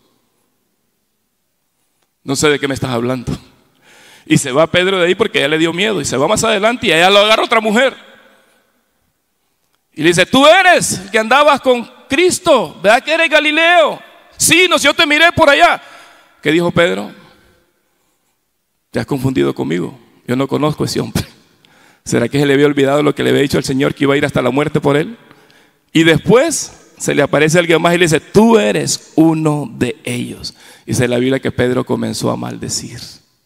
No sé de qué me estás hablando. Y se va Pedro de ahí porque ya le dio miedo. Y se va más adelante y allá lo agarra otra mujer. Y le dice: tú eres el que andabas con Cristo, ¿verdad que eres Galileo? Sí, no, yo te miré por allá. ¿Qué dijo Pedro? Te has confundido conmigo. Yo no conozco a ese hombre. ¿Será que se le había olvidado lo que le había dicho al Señor, que iba a ir hasta la muerte por él? Y después se le aparece alguien más y le dice: tú eres uno de ellos. Dice la Biblia que Pedro comenzó a maldecir.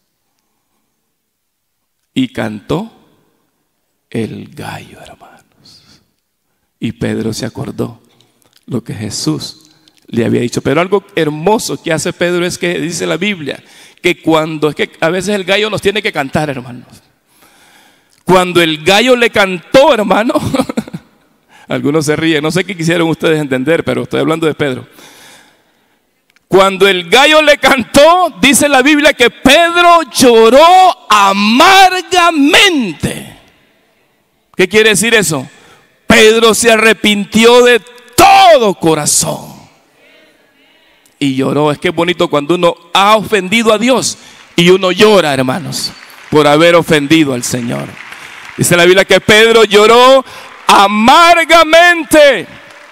Y cantó el gallo, hermanos. Y Pedro se acordó lo que Jesús le había dicho. Pero algo hermoso que hace Pedro es que dice la Biblia que a veces el gallo nos tiene que cantar, hermanos. Cuando el gallo le cantó, hermano, algunos se ríen, no sé qué quisieron ustedes entender, pero estoy hablando de Pedro. Cuando el gallo le cantó, dice la Biblia que Pedro lloró amargamente. ¿Qué quiere decir eso? Pedro se arrepintió de todo corazón y lloró. Es que es bonito cuando uno ha ofendido a Dios y uno llora, hermanos, por haber ofendido al Señor. Dice la Biblia que Pedro lloró amargamente.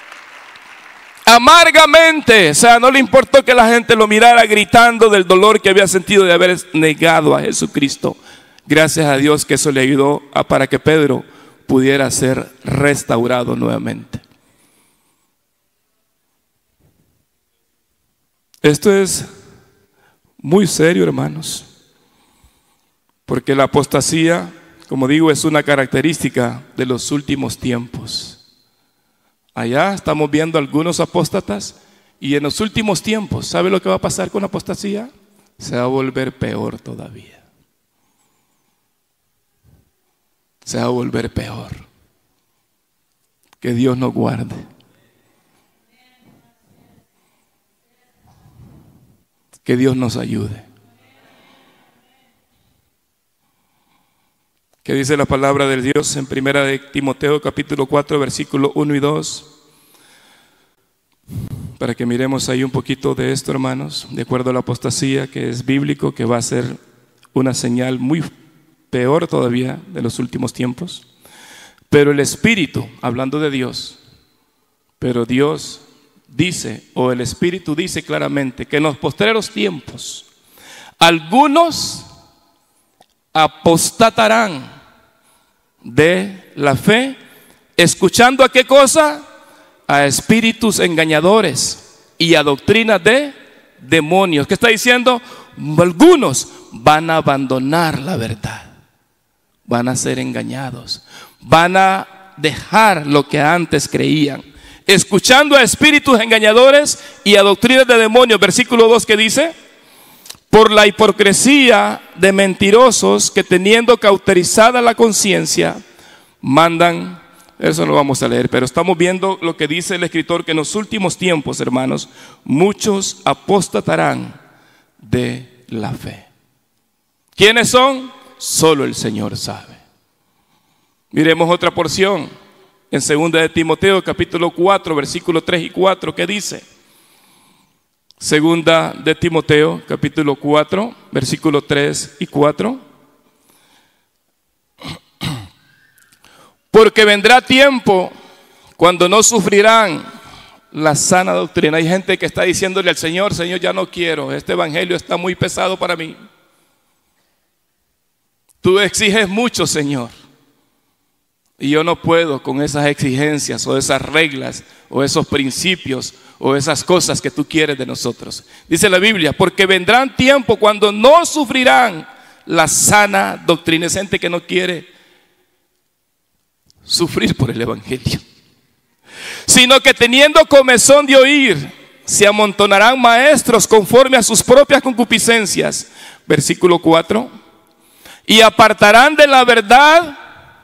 Amargamente, o sea, no le importó que la gente lo mirara gritando del dolor que había sentido de haber negado a Jesucristo. Gracias a Dios que eso le ayudó para que Pedro pudiera ser restaurado nuevamente. Esto es muy serio, hermanos, porque la apostasía, como digo, es una característica de los últimos tiempos. Allá estamos viendo algunos apóstatas y en los últimos tiempos, ¿sabe lo que va a pasar con la apostasía? Se va a volver peor todavía. Se va a volver peor. Que Dios nos guarde. Que Dios nos ayude. ¿Qué dice la palabra de Dios en 1 de Timoteo capítulo 4 versículo 1 y 2? Para que miremos ahí un poquito de esto, hermanos, de acuerdo a la apostasía, que es bíblico, que va a ser una señal muy peor todavía de los últimos tiempos. Pero el Espíritu, hablando de Dios, pero Dios dice, o el Espíritu dice claramente, que en los postreros tiempos algunos apostatarán de la fe, escuchando ¿a qué cosa? A espíritus engañadores y a doctrinas de demonios. ¿Qué está diciendo? Algunos van a abandonar la verdad, van a ser engañados, van a dejar lo que antes creían, escuchando a espíritus engañadores y a doctrinas de demonios. Versículo 2, que dice: por la hipocresía de mentirosos que, teniendo cauterizada la conciencia, mandan. Eso no lo vamos a leer, pero estamos viendo lo que dice el escritor, que en los últimos tiempos, hermanos, muchos apostatarán de la fe. ¿Quiénes son? Solo el Señor sabe. Miremos otra porción en 2 de Timoteo capítulo 4 versículos 3 y 4, ¿qué dice? 2 de Timoteo capítulo 4 versículos 3 y 4. Porque vendrá tiempo cuando no sufrirán la sana doctrina. Hay gente que está diciéndole al Señor: Señor, ya no quiero, este evangelio está muy pesado para mí. Tú exiges mucho, Señor, y yo no puedo con esas exigencias o esas reglas o esos principios o esas cosas que tú quieres de nosotros. Dice la Biblia: porque vendrán tiempo cuando no sufrirán la sana doctrina. Es gente que no quiere sufrir por el evangelio, sino que teniendo comezón de oír, se amontonarán maestros conforme a sus propias concupiscencias. Versículo 4. Y apartarán de la verdad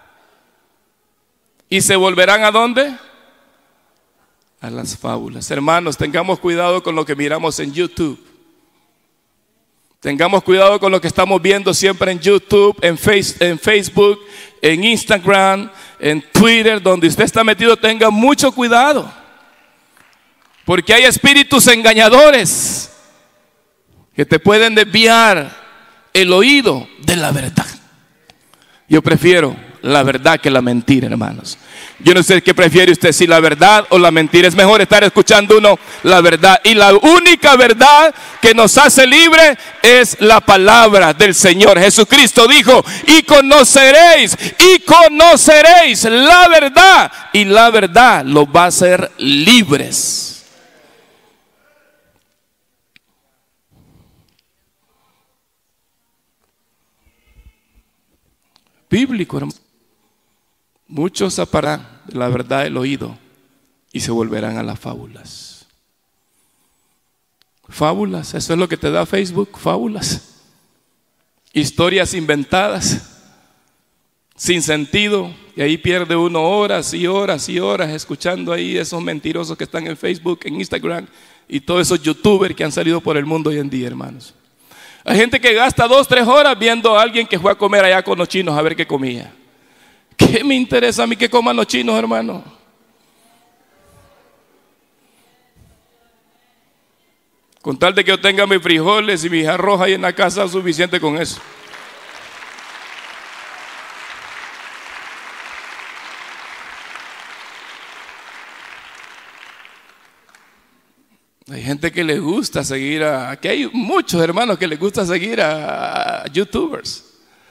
y se volverán ¿a dónde? A las fábulas. Hermanos, tengamos cuidado con lo que miramos en YouTube. Tengamos cuidado con lo que estamos viendo siempre en YouTube, en Facebook, en Instagram, en Twitter, donde usted está metido. Tenga mucho cuidado, porque hay espíritus engañadores que te pueden desviar el oído de la verdad. Yo prefiero la verdad que la mentira, hermanos. Yo no sé qué prefiere usted, si la verdad o la mentira. Es mejor estar escuchando uno la verdad. Y la única verdad que nos hace libre es la palabra del Señor. Jesucristo dijo: y conoceréis la verdad, y la verdad los va a hacer libres. Bíblico, hermano. Muchos apartarán de la verdad el oído y se volverán a las fábulas. Fábulas, eso es lo que te da Facebook, fábulas. Historias inventadas, sin sentido, y ahí pierde uno horas y horas y horas escuchando ahí esos mentirosos que están en Facebook, en Instagram y todos esos youtubers que han salido por el mundo hoy en día, hermanos. Hay gente que gasta 2-3 horas viendo a alguien que fue a comer allá con los chinos a ver qué comía. ¿Qué me interesa a mí que coman los chinos, hermano? Con tal de que yo tenga mis frijoles y mis arroz ahí en la casa, suficiente con eso. Hay gente que le gusta seguir aquí hay muchos hermanos que les gusta seguir a youtubers.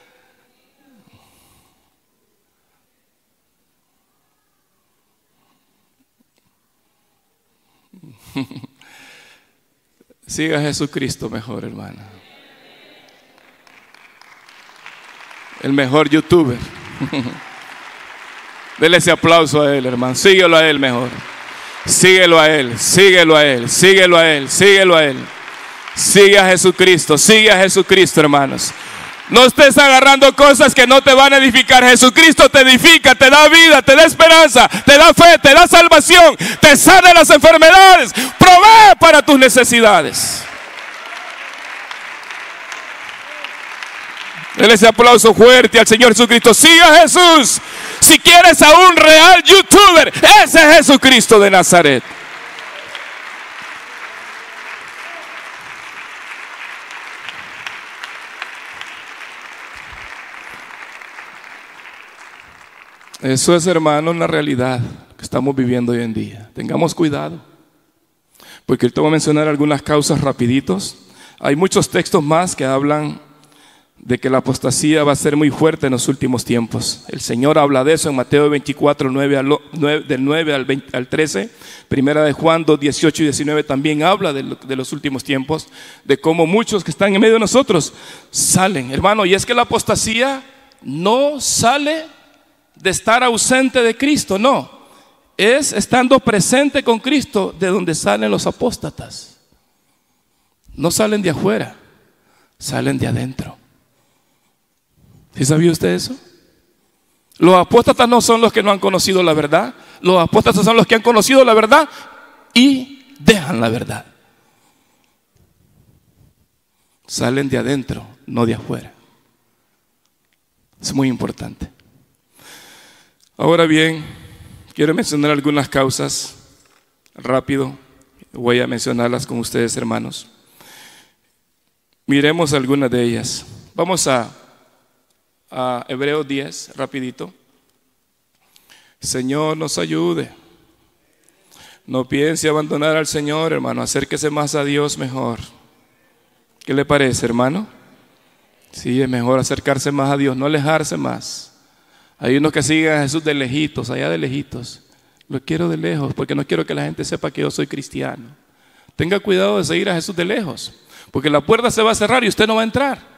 Siga a Jesucristo mejor, hermano. El mejor youtuber. Dele ese aplauso a él, hermano. Síguelo a él mejor. Síguelo a él, síguelo a él, síguelo a él, síguelo a él. Sigue a Jesucristo, hermanos. No estés agarrando cosas que no te van a edificar. Jesucristo te edifica, te da vida, te da esperanza, te da fe, te da salvación, te sana las enfermedades, provee para tus necesidades. Dele ese aplauso fuerte al Señor Jesucristo. Sigue a Jesús. Si quieres a un real youtuber, ese es Jesucristo de Nazaret. Eso es, hermano, una realidad que estamos viviendo hoy en día. Tengamos cuidado, porque ahorita voy a mencionar algunas causas rapiditos. Hay muchos textos más que hablan de que la apostasía va a ser muy fuerte en los últimos tiempos. El Señor habla de eso en Mateo 24, del 9 al 13. Primera de Juan 2, 18 y 19 también habla de los últimos tiempos, de cómo muchos que están en medio de nosotros salen, hermano. Y es que la apostasía no sale de estar ausente de Cristo, no. Es estando presente con Cristo de donde salen los apóstatas. No salen de afuera, salen de adentro. ¿Sí sabía usted eso? Los apóstatas no son los que no han conocido la verdad. Los apóstatas son los que han conocido la verdad y dejan la verdad. Salen de adentro, no de afuera. Es muy importante. Ahora bien, quiero mencionar algunas causas. Rápido, voy a mencionarlas con ustedes, hermanos. Miremos algunas de ellas. Vamos a Hebreos 10, rapidito. Señor, nos ayude. No piense abandonar al Señor, hermano. Acérquese más a Dios mejor. ¿Qué le parece, hermano? Sí, es mejor acercarse más a Dios, no alejarse más. Hay unos que siguen a Jesús de lejitos, allá de lejitos. Lo quiero de lejos porque no quiero que la gente sepa que yo soy cristiano. Tenga cuidado de seguir a Jesús de lejos, porque la puerta se va a cerrar y usted no va a entrar.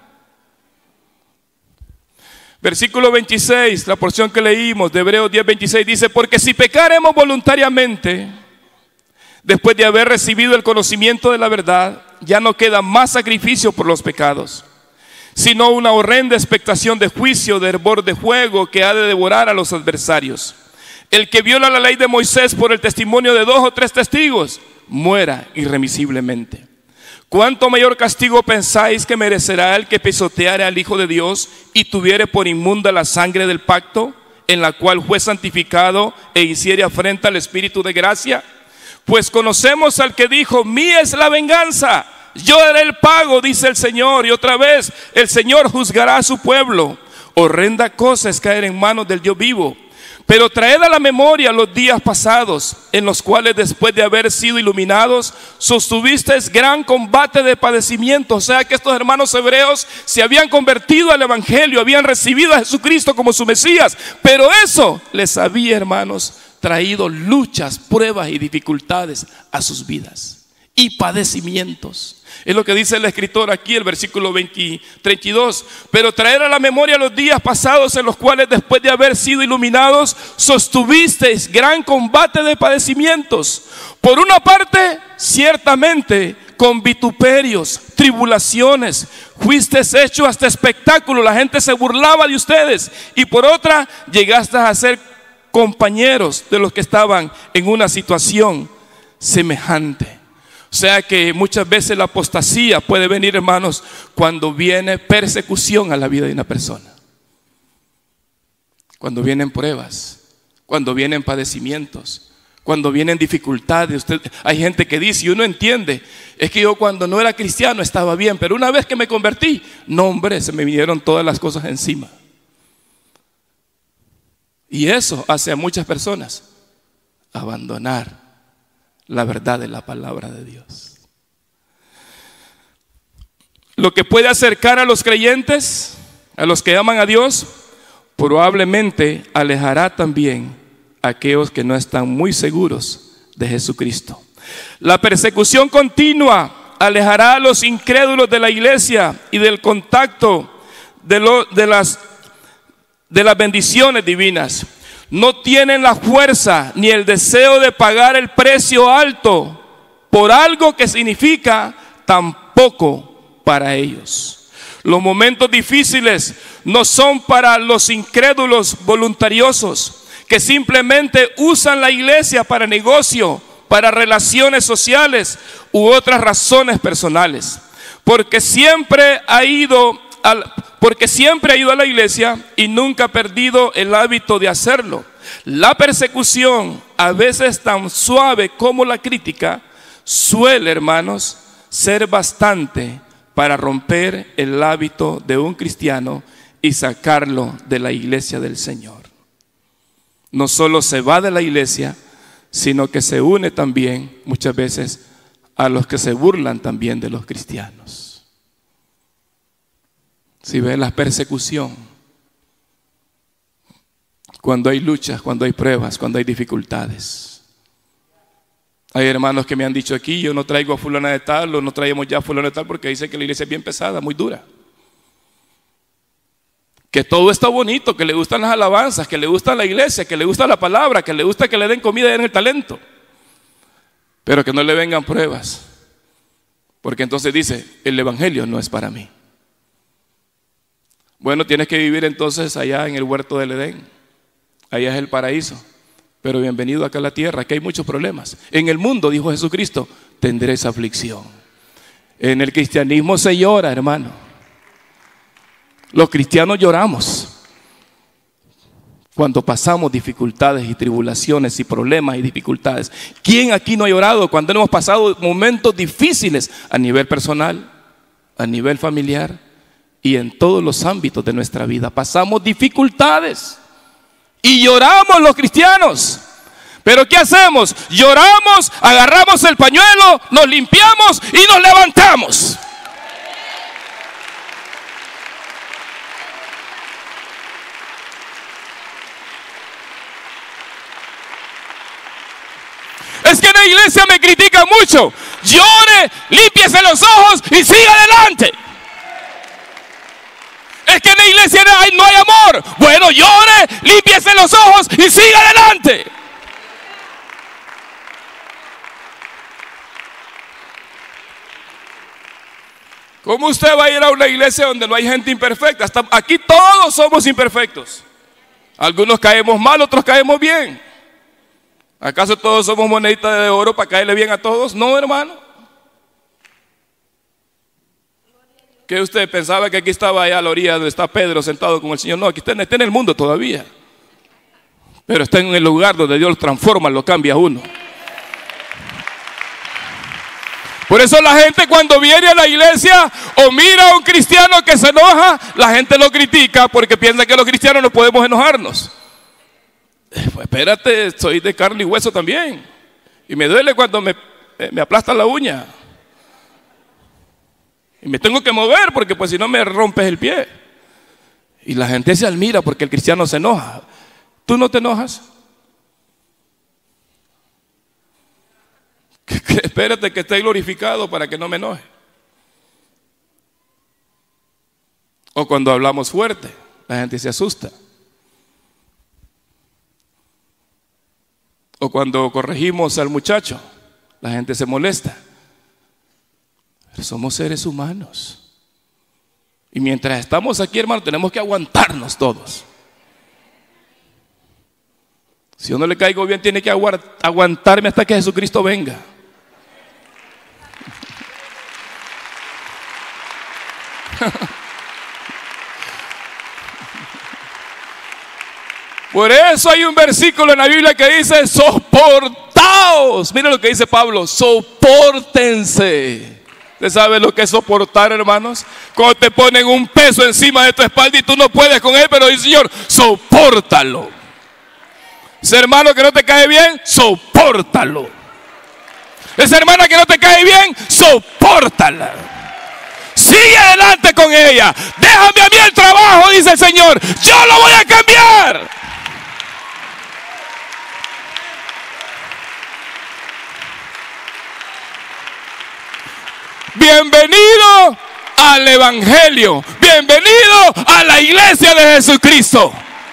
Versículo 26, la porción que leímos de Hebreos 10, 26 dice: porque si pecaremos voluntariamente, después de haber recibido el conocimiento de la verdad, ya no queda más sacrificio por los pecados, sino una horrenda expectación de juicio, de hervor de fuego que ha de devorar a los adversarios. El que viola la ley de Moisés por el testimonio de 2 o 3 testigos, muera irremisiblemente. ¿Cuánto mayor castigo pensáis que merecerá el que pisoteare al Hijo de Dios y tuviere por inmunda la sangre del pacto, en la cual fue santificado e hiciere afrenta al Espíritu de gracia? Pues conocemos al que dijo: mía es la venganza, yo haré el pago, dice el Señor. Y otra vez, el Señor juzgará a su pueblo. Horrenda cosa es caer en manos del Dios vivo. Pero traed a la memoria los días pasados, en los cuales después de haber sido iluminados, sostuvisteis gran combate de padecimiento. O sea que estos hermanos hebreos se habían convertido al Evangelio, habían recibido a Jesucristo como su Mesías. Pero eso les había, hermanos, traído luchas, pruebas y dificultades a sus vidas. Y padecimientos. Es lo que dice el escritor aquí, el versículo 32. Pero traer a la memoria los días pasados, en los cuales después de haber sido iluminados, sostuvisteis gran combate de padecimientos. Por una parte, ciertamente, con vituperios, tribulaciones, fuisteis hechos hasta espectáculo, la gente se burlaba de ustedes. Y por otra, llegaste a ser compañeros de los que estaban en una situación semejante. O sea que muchas veces la apostasía puede venir, hermanos, cuando viene persecución a la vida de una persona, cuando vienen pruebas, cuando vienen padecimientos, cuando vienen dificultades. Hay gente que dice, y uno entiende, es que yo cuando no era cristiano estaba bien, pero una vez que me convertí, no, hombre, se me vinieron todas las cosas encima. Y eso hace a muchas personas abandonar la verdad de la palabra de Dios. Lo que puede acercar a los creyentes, a los que aman a Dios, probablemente alejará también a aquellos que no están muy seguros de Jesucristo. La persecución continua alejará a los incrédulos de la iglesia y del contacto de las bendiciones divinas. No tienen la fuerza ni el deseo de pagar el precio alto por algo que significa tan poco para ellos. Los momentos difíciles no son para los incrédulos voluntariosos que simplemente usan la iglesia para negocio, para relaciones sociales u otras razones personales, porque siempre ha ido a la iglesia y nunca ha perdido el hábito de hacerlo. La persecución, a veces tan suave como la crítica, suele, hermanos, ser bastante para romper el hábito de un cristiano y sacarlo de la iglesia del Señor. No solo se va de la iglesia, sino que se une también muchas veces a los que se burlan también de los cristianos. Si ves la persecución, cuando hay luchas, cuando hay pruebas, cuando hay dificultades. Hay hermanos que me han dicho aquí, yo no traigo a fulana de tal, o no traemos ya a fulana de tal, porque dicen que la iglesia es bien pesada, muy dura. Que todo está bonito, que le gustan las alabanzas, que le gusta la iglesia, que le gusta la palabra, que le gusta que le den comida y den el talento. Pero que no le vengan pruebas. Porque entonces dice, el evangelio no es para mí. Bueno, tienes que vivir entonces allá en el huerto del Edén. Allá es el paraíso. Pero bienvenido acá a la tierra, que hay muchos problemas. En el mundo, dijo Jesucristo, tendréis aflicción. En el cristianismo se llora, hermano. Los cristianos lloramos cuando pasamos dificultades y tribulaciones y problemas y dificultades. ¿Quién aquí no ha llorado cuando hemos pasado momentos difíciles a nivel personal, a nivel familiar y en todos los ámbitos de nuestra vida? Pasamos dificultades y lloramos los cristianos. ¿Pero qué hacemos? Lloramos, agarramos el pañuelo, nos limpiamos y nos levantamos. Es que en la iglesia me critican mucho. Llore, límpiese los ojos y siga adelante. Es que en la iglesia no hay amor. Bueno, llore, límpiese los ojos y siga adelante. ¿Cómo usted va a ir a una iglesia donde no hay gente imperfecta? Hasta aquí todos somos imperfectos. Algunos caemos mal, otros caemos bien. ¿Acaso todos somos moneditas de oro para caerle bien a todos? No, hermano. ¿Qué usted pensaba que aquí estaba allá a la orilla donde está Pedro sentado con el Señor? No, aquí está en el mundo todavía. Pero está en el lugar donde Dios lo transforma, lo cambia a uno. Por eso la gente cuando viene a la iglesia o mira a un cristiano que se enoja, la gente lo critica porque piensa que los cristianos no podemos enojarnos. Pues espérate, soy de carne y hueso también. Y me duele cuando me aplastan la uña. Y me tengo que mover porque pues si no me rompes el pie. Y la gente se admira porque el cristiano se enoja. ¿Tú no te enojas? Espérate que esté glorificado para que no me enoje. O cuando hablamos fuerte, la gente se asusta. O cuando corregimos al muchacho, la gente se molesta. Pero somos seres humanos. Y mientras estamos aquí, hermano, tenemos que aguantarnos todos. Si yo no le caigo bien, tiene que aguantarme hasta que Jesucristo venga. Por eso hay un versículo en la Biblia que dice: soportaos. Miren lo que dice Pablo: sopórtense. ¿Usted sabe lo que es soportar, hermanos? Cuando te ponen un peso encima de tu espalda y tú no puedes con él, pero dice: Señor, sopórtalo. Ese hermano que no te cae bien, sopórtalo. Esa hermana que no te cae bien, sopórtala. Sigue adelante con ella. Déjame a mí el trabajo, dice el Señor. Yo lo voy a cambiar. Bienvenido al Evangelio. Bienvenido a la iglesia de Jesucristo.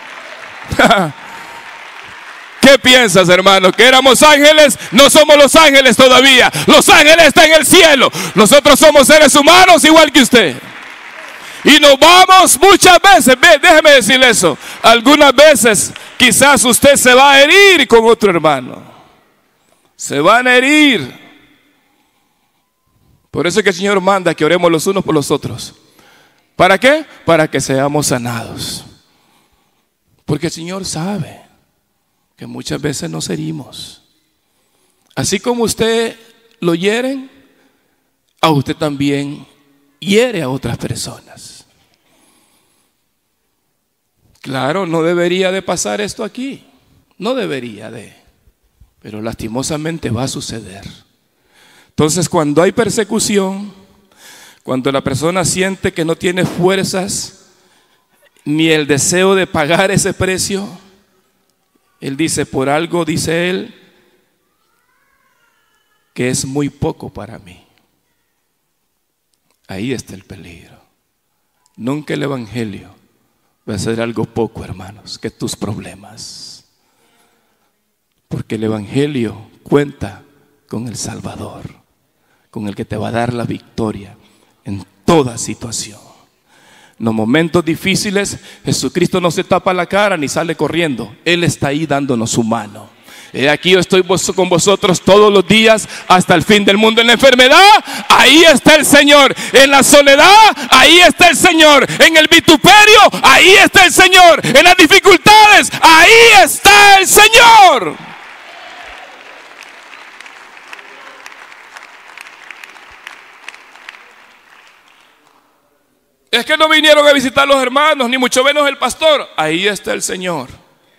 ¿Qué piensas, hermano? ¿Que éramos ángeles? No somos los ángeles todavía. Los ángeles están en el cielo. Nosotros somos seres humanos igual que usted. Y nos vamos muchas veces. Déjeme decirle eso. Algunas veces quizás usted se va a herir con otro hermano. Se van a herir. Por eso es que el Señor manda que oremos los unos por los otros. ¿Para qué? Para que seamos sanados. Porque el Señor sabe que muchas veces nos herimos. Así como usted lo hieren, a usted también hiere a otras personas. Claro, no debería de pasar esto aquí. No debería de. Pero lastimosamente va a suceder. Entonces, cuando hay persecución, Cuando la persona siente que no tiene fuerzas ni el deseo de pagar ese precio, él dice, por algo, dice él, que es muy poco para mí. Ahí está el peligro. Nunca el evangelio va a ser algo poco, hermanos, que tus problemas. Porque el evangelio cuenta con el Salvador, con el que te va a dar la victoria en toda situación. En los momentos difíciles, Jesucristo no se tapa la cara ni sale corriendo. Él está ahí dándonos su mano. Aquí yo estoy con vosotros todos los días hasta el fin del mundo. En la enfermedad, ahí está el Señor. En la soledad, ahí está el Señor. En el vituperio, ahí está el Señor. En las dificultades, ahí está el Señor. Es que no vinieron a visitar los hermanos, ni mucho menos el pastor. Ahí está el Señor.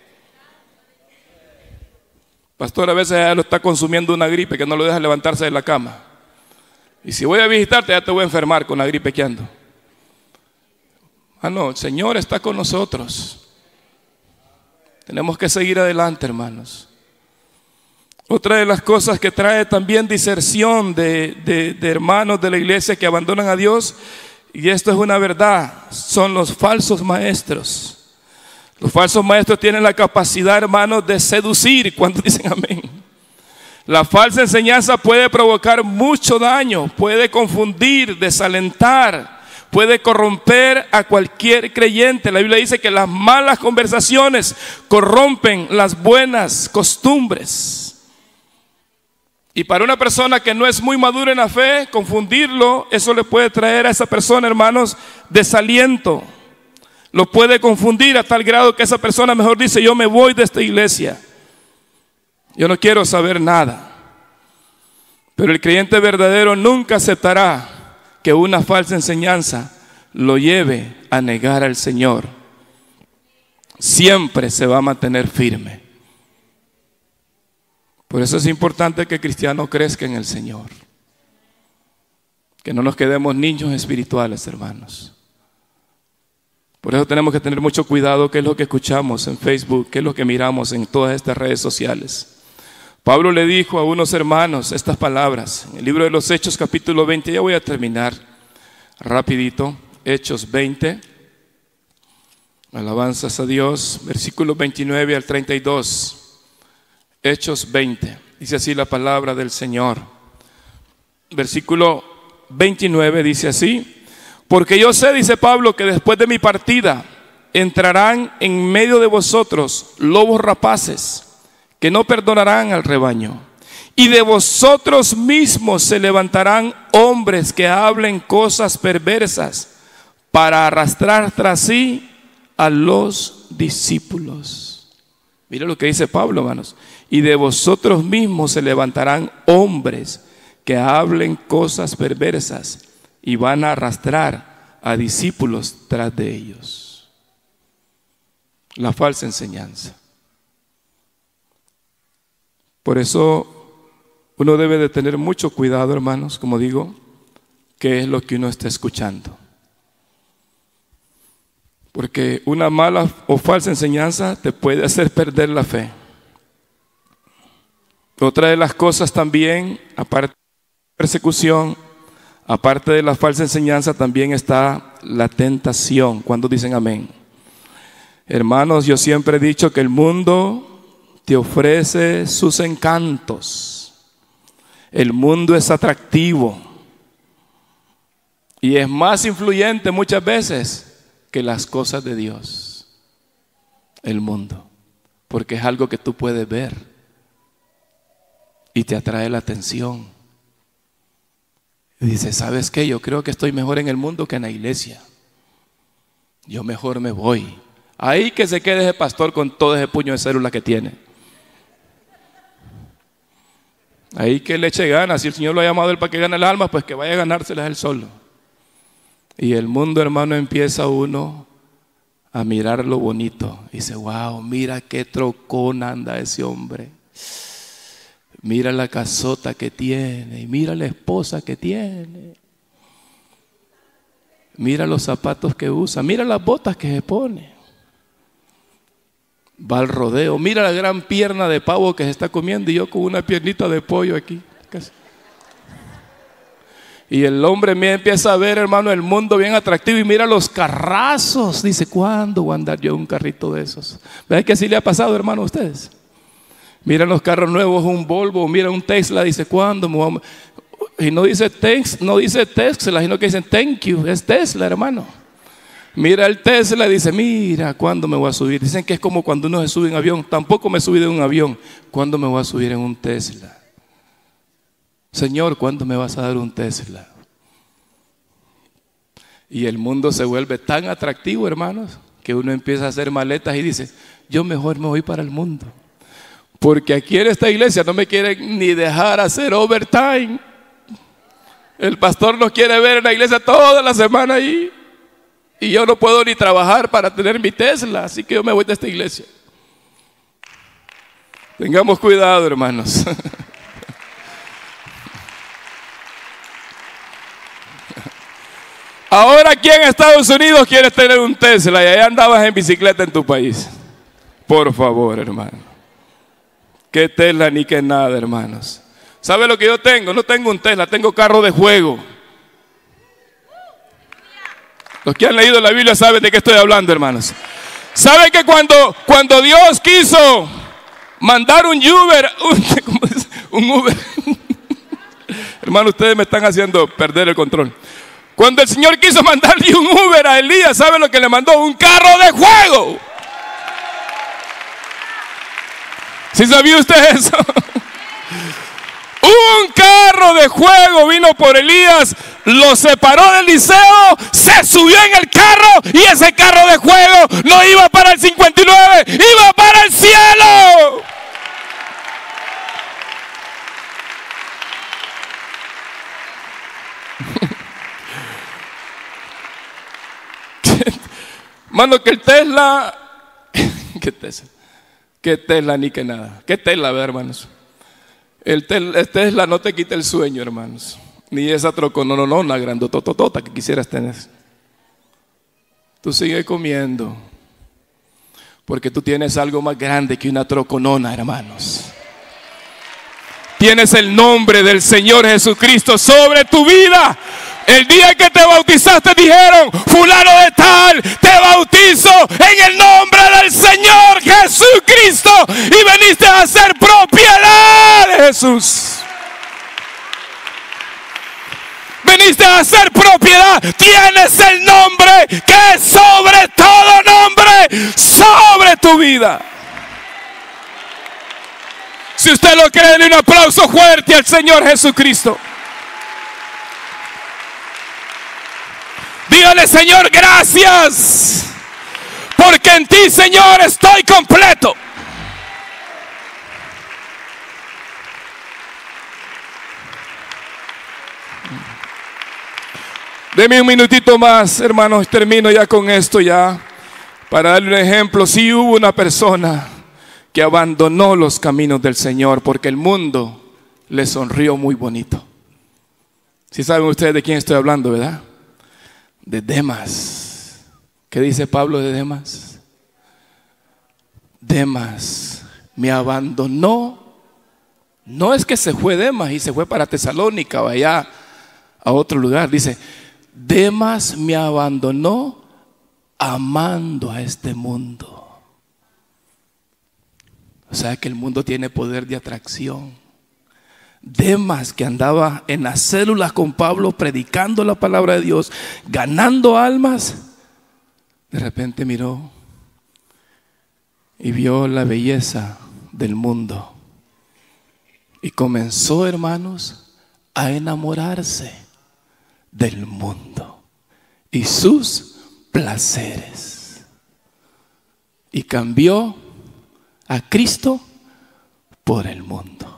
Pastor, a veces ya lo está consumiendo una gripe que no lo deja levantarse de la cama. Y si voy a visitarte, ya te voy a enfermar con la gripe que ando. No, el Señor está con nosotros. Tenemos que seguir adelante, hermanos. Otra de las cosas que trae también diserción de hermanos de la iglesia que abandonan a Dios, y esto es una verdad, son los falsos maestros. Los falsos maestros tienen la capacidad, hermanos, de seducir. ¿Cuántos dicen amén? La falsa enseñanza puede provocar mucho daño, puede confundir, desalentar, puede corromper a cualquier creyente. La Biblia dice que las malas conversaciones corrompen las buenas costumbres. Y para una persona que no es muy madura en la fe, confundirlo, eso le puede traer a esa persona, hermanos, desaliento. Lo puede confundir a tal grado que esa persona mejor dice, yo me voy de esta iglesia. Yo no quiero saber nada. Pero el creyente verdadero nunca aceptará que una falsa enseñanza lo lleve a negar al Señor. Siempre se va a mantener firme. Por eso es importante que el cristiano crezca en el Señor. Que no nos quedemos niños espirituales, hermanos. Por eso tenemos que tener mucho cuidado qué es lo que escuchamos en Facebook, qué es lo que miramos en todas estas redes sociales. Pablo le dijo a unos hermanos estas palabras en el libro de los Hechos capítulo 20, ya voy a terminar rapidito, Hechos 20, alabanzas a Dios, versículos 29 al 32. Hechos 20, dice así la palabra del Señor. Versículo 29 dice así: porque yo sé, dice Pablo, que después de mi partida entrarán en medio de vosotros lobos rapaces que no perdonarán al rebaño. Y de vosotros mismos se levantarán hombres que hablen cosas perversas para arrastrar tras sí a los discípulos. Mira lo que dice Pablo, hermanos. Y de vosotros mismos se levantarán hombres que hablen cosas perversas y van a arrastrar a discípulos tras de ellos. La falsa enseñanza. Por eso uno debe de tener mucho cuidado, hermanos, como digo, qué es lo que uno está escuchando. Porque una mala o falsa enseñanza te puede hacer perder la fe. Otra de las cosas también, aparte de la persecución, aparte de la falsa enseñanza, también está la tentación. ¿Cuántos dicen amén? Hermanos, yo siempre he dicho que el mundo te ofrece sus encantos. El mundo es atractivo y es más influyente muchas veces que las cosas de Dios. El mundo, porque es algo que tú puedes ver y te atrae la atención. Y dices, ¿sabes qué? Yo creo que estoy mejor en el mundo que en la iglesia. Yo mejor me voy. Ahí que se quede ese pastor con todo ese puño de célula que tiene. Ahí que le eche ganas. Si el Señor lo ha llamado a él para que gane el alma, pues que vaya a ganárselas él solo. Y el mundo, hermano, empieza uno a mirar lo bonito. Y dice, wow, mira qué trocón anda ese hombre. Mira la casota que tiene y mira la esposa que tiene. Mira los zapatos que usa, mira las botas que se pone. Va al rodeo, mira la gran pierna de pavo que se está comiendo y yo con una piernita de pollo aquí. Casi. Y el hombre me empieza a ver, hermano, el mundo bien atractivo y mira los carrazos. Dice, ¿cuándo voy a andar yo en un carrito de esos? ¿Verdad que así le ha pasado, hermano, a ustedes? Miran los carros nuevos, un Volvo, mira un Tesla, dice, ¿cuándo me voy a...? Y no dice Tesla, sino que dicen thank you, es Tesla, hermano. Mira el Tesla y dice, mira, ¿cuándo me voy a subir? Dicen que es como cuando uno se sube en avión. Tampoco me subí de un avión. ¿Cuándo me voy a subir en un Tesla? Señor, ¿cuándo me vas a dar un Tesla? Y el mundo se vuelve tan atractivo, hermanos, que uno empieza a hacer maletas y dice, yo mejor me voy para el mundo. Porque aquí en esta iglesia no me quieren ni dejar hacer overtime. El pastor nos quiere ver en la iglesia toda la semana ahí. Y yo no puedo ni trabajar para tener mi Tesla, así que yo me voy de esta iglesia. Tengamos cuidado, hermanos. Ahora aquí en Estados Unidos quieres tener un Tesla y allá andabas en bicicleta en tu país. Por favor, hermano. ¿Qué Tesla ni qué nada, hermanos? ¿Sabe lo que yo tengo? No tengo un Tesla, tengo carro de juego. Los que han leído la Biblia saben de qué estoy hablando, hermanos. ¿Saben que cuando Dios quiso mandar un Uber, un Uber, hermano, ustedes me están haciendo perder el control. Cuando el Señor quiso mandarle un Uber a Elías, ¿saben lo que le mandó? Un carro de juego. ¿Sí sabía usted eso? Un carro de juego vino por Elías, lo separó del Eliseo, se subió en el carro y ese carro de juego no iba para el 59, iba para el cielo. Mano, que el Tesla, ¿qué Tesla ni que nada? ¿Qué Tesla, verdad, hermanos? El Tesla no te quita el sueño, hermanos. Ni esa trocononona grandototota que quisieras tener. Tú sigue comiendo. Porque tú tienes algo más grande que una troconona, hermanos. Tienes el nombre del Señor Jesucristo sobre tu vida. El día que te bautizaste dijeron, fulano de tal, te bautizo en el nombre del Señor Jesucristo. Y veniste a ser propiedad de Jesús. Veniste a ser propiedad. Tienes el nombre que es sobre todo nombre, sobre tu vida. Si usted lo cree, denle un aplauso fuerte al Señor Jesucristo. Dígale, Señor, gracias, porque en ti, Señor, estoy completo. Deme un minutito más, hermanos, termino ya con esto ya, para darle un ejemplo. Sí hubo una persona que abandonó los caminos del Señor porque el mundo le sonrió muy bonito. ¿Sí saben ustedes de quién estoy hablando, verdad? De Demas. ¿Qué dice Pablo de Demas? Demas me abandonó. No es que se fue Demas y se fue para Tesalónica o allá a otro lugar. Dice, Demas me abandonó amando a este mundo. O sea que el mundo tiene poder de atracción. Demas, que andaba en las células con Pablo predicando la palabra de Dios, ganando almas, de repente miró y vio la belleza del mundo y comenzó, hermanos, a enamorarse del mundo y sus placeres, y cambió a Cristo por el mundo.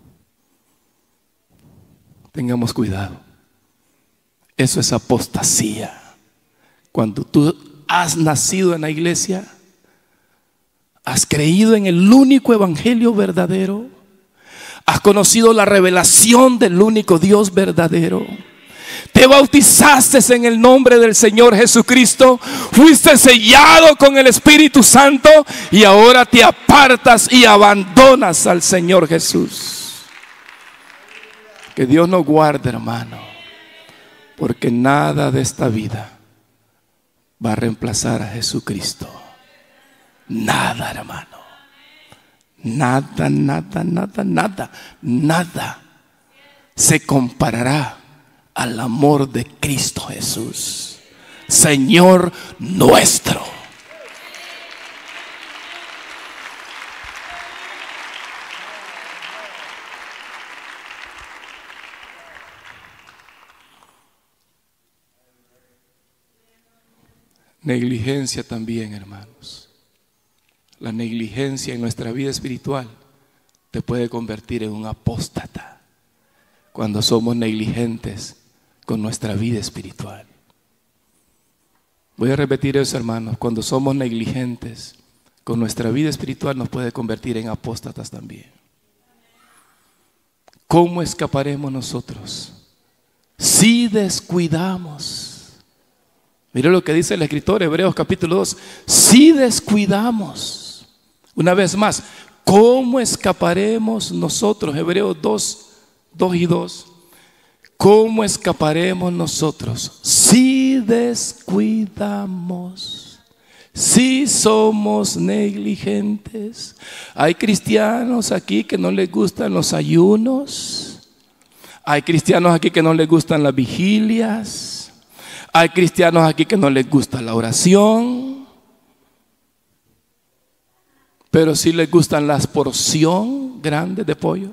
Tengamos cuidado. Eso es apostasía. Cuando tú has nacido en la iglesia, has creído en el único evangelio verdadero, has conocido la revelación del único Dios verdadero, Te bautizaste en el nombre del Señor Jesucristo, fuiste sellado con el Espíritu Santo y ahora te apartas y abandonas al Señor Jesús. Que Dios nos guarde, hermano, porque nada de esta vida va a reemplazar a Jesucristo. Nada, hermano. Nada, nada, nada, nada, nada se comparará al amor de Cristo Jesús, Señor nuestro. Negligencia también, hermanos. La negligencia en nuestra vida espiritual te puede convertir en un apóstata cuando somos negligentes con nuestra vida espiritual. Voy a repetir eso, hermanos. Cuando somos negligentes con nuestra vida espiritual nos puede convertir en apóstatas también. ¿Cómo escaparemos nosotros si descuidamos? Mira lo que dice el escritor, Hebreos capítulo 2. Si descuidamos, una vez más, ¿cómo escaparemos nosotros? Hebreos 2 y 2. ¿Cómo escaparemos nosotros si descuidamos? Si somos negligentes. Hay cristianos aquí que no les gustan los ayunos. Hay cristianos aquí que no les gustan las vigilias. Hay cristianos aquí que no les gusta la oración, pero sí les gustan las porciones grandes de pollo.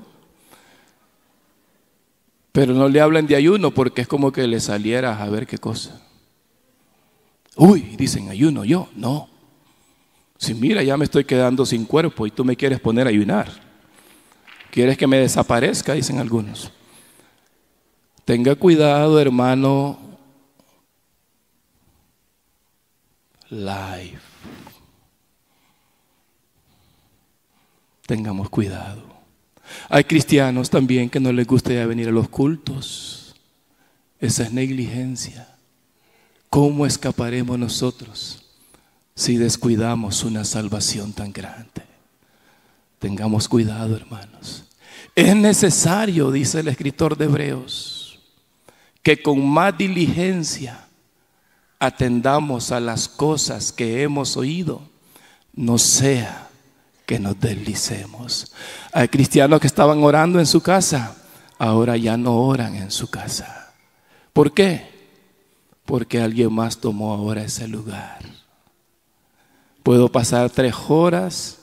Pero no le hablan de ayuno porque es como que le saliera a ver qué cosa. Uy, dicen ayuno, yo no. Si mira, ya me estoy quedando sin cuerpo y tú me quieres poner a ayunar. ¿Quieres que me desaparezca? Dicen algunos. Tenga cuidado, hermano. Life. Tengamos cuidado. Hay cristianos también que no les gusta ya venir a los cultos. Esa es negligencia. ¿Cómo escaparemos nosotros si descuidamos una salvación tan grande? Tengamos cuidado, hermanos. Es necesario, dice el escritor de Hebreos, que con más diligencia atendamos a las cosas que hemos oído, no sea que nos deslicemos. Hay cristianos que estaban orando en su casa, ahora ya no oran en su casa. ¿Por qué? Porque alguien más tomó ahora ese lugar. Puedo pasar 3 horas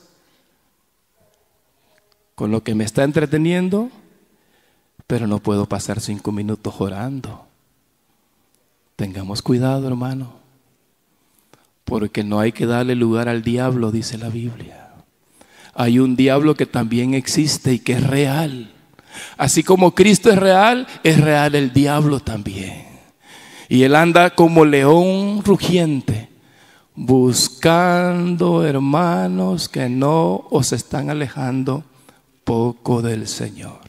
con lo que me está entreteniendo, pero no puedo pasar 5 minutos orando. Tengamos cuidado, hermano, porque no hay que darle lugar al diablo, dice la Biblia. Hay un diablo que también existe y que es real. Así como Cristo es real el diablo también. Y él anda como león rugiente, buscando hermanos que no os están alejando poco del Señor.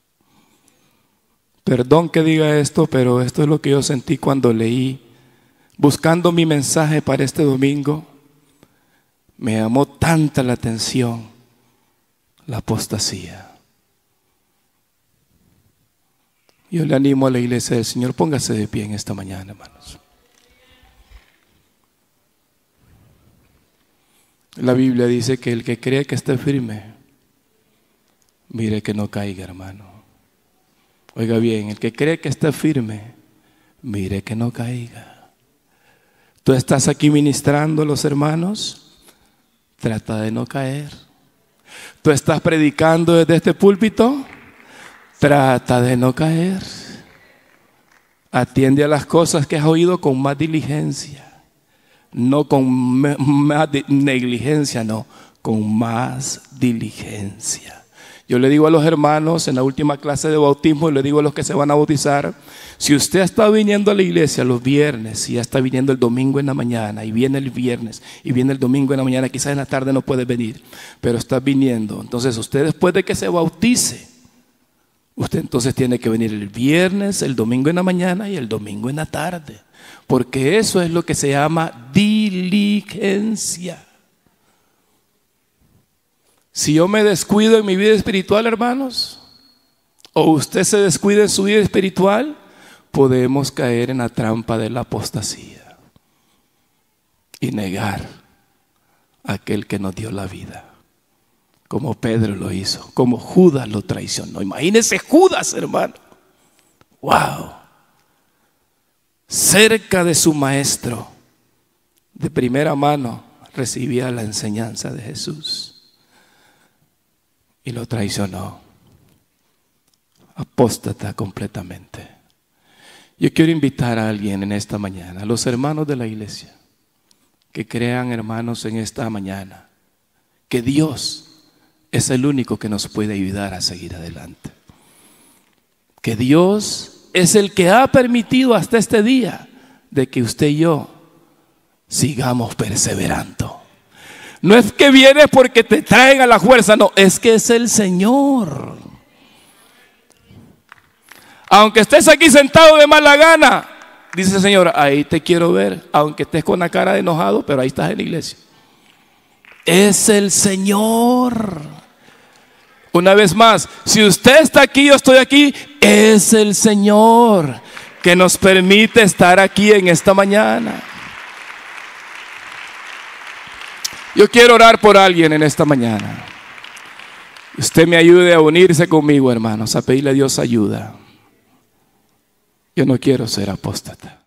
Perdón que diga esto, pero esto es lo que yo sentí cuando leí, buscando mi mensaje para este domingo. Me llamó tanta la atención la apostasía. Yo le animo a la iglesia del Señor, póngase de pie en esta mañana, hermanos. La Biblia dice que el que cree que esté firme, mire que no caiga, hermano. Oiga bien, el que cree que está firme, mire que no caiga. Tú estás aquí ministrando a los hermanos, trata de no caer. Tú estás predicando desde este púlpito, trata de no caer. Atiende a las cosas que has oído con más diligencia, no con más negligencia, no, con más diligencia. Yo le digo a los hermanos en la última clase de bautismo, y le digo a los que se van a bautizar, si usted está viniendo a la iglesia los viernes y ya está viniendo el domingo en la mañana, y viene el viernes y viene el domingo en la mañana, quizás en la tarde no puede venir, pero está viniendo, entonces usted después de que se bautice, Usted entonces tiene que venir el viernes, el domingo en la mañana y el domingo en la tarde, porque eso es lo que se llama diligencia. Si yo me descuido en mi vida espiritual, hermanos, o usted se descuida en su vida espiritual, podemos caer en la trampa de la apostasía y negar a aquel que nos dio la vida, como Pedro lo hizo, como Judas lo traicionó. Imagínese Judas, hermano. Wow. Cerca de su maestro, de primera mano, recibía la enseñanza de Jesús y lo traicionó. Apóstata completamente. Yo quiero invitar a alguien en esta mañana, a los hermanos de la iglesia, que crean, hermanos, en esta mañana, que Dios es el único que nos puede ayudar a seguir adelante. Que Dios es el que ha permitido hasta este día de que usted y yo sigamos perseverando. No es que vienes porque te traen a la fuerza, no, es que es el Señor. Aunque estés aquí sentado de mala gana, dice el Señor, ahí te quiero ver. Aunque estés con la cara de enojado, pero ahí estás en la iglesia. Es el Señor. Una vez más, si usted está aquí, yo estoy aquí, es el Señor que nos permite estar aquí en esta mañana. Yo quiero orar por alguien en esta mañana. Usted me ayude a unirse conmigo, hermanos, a pedirle a Dios ayuda. Yo no quiero ser apóstata.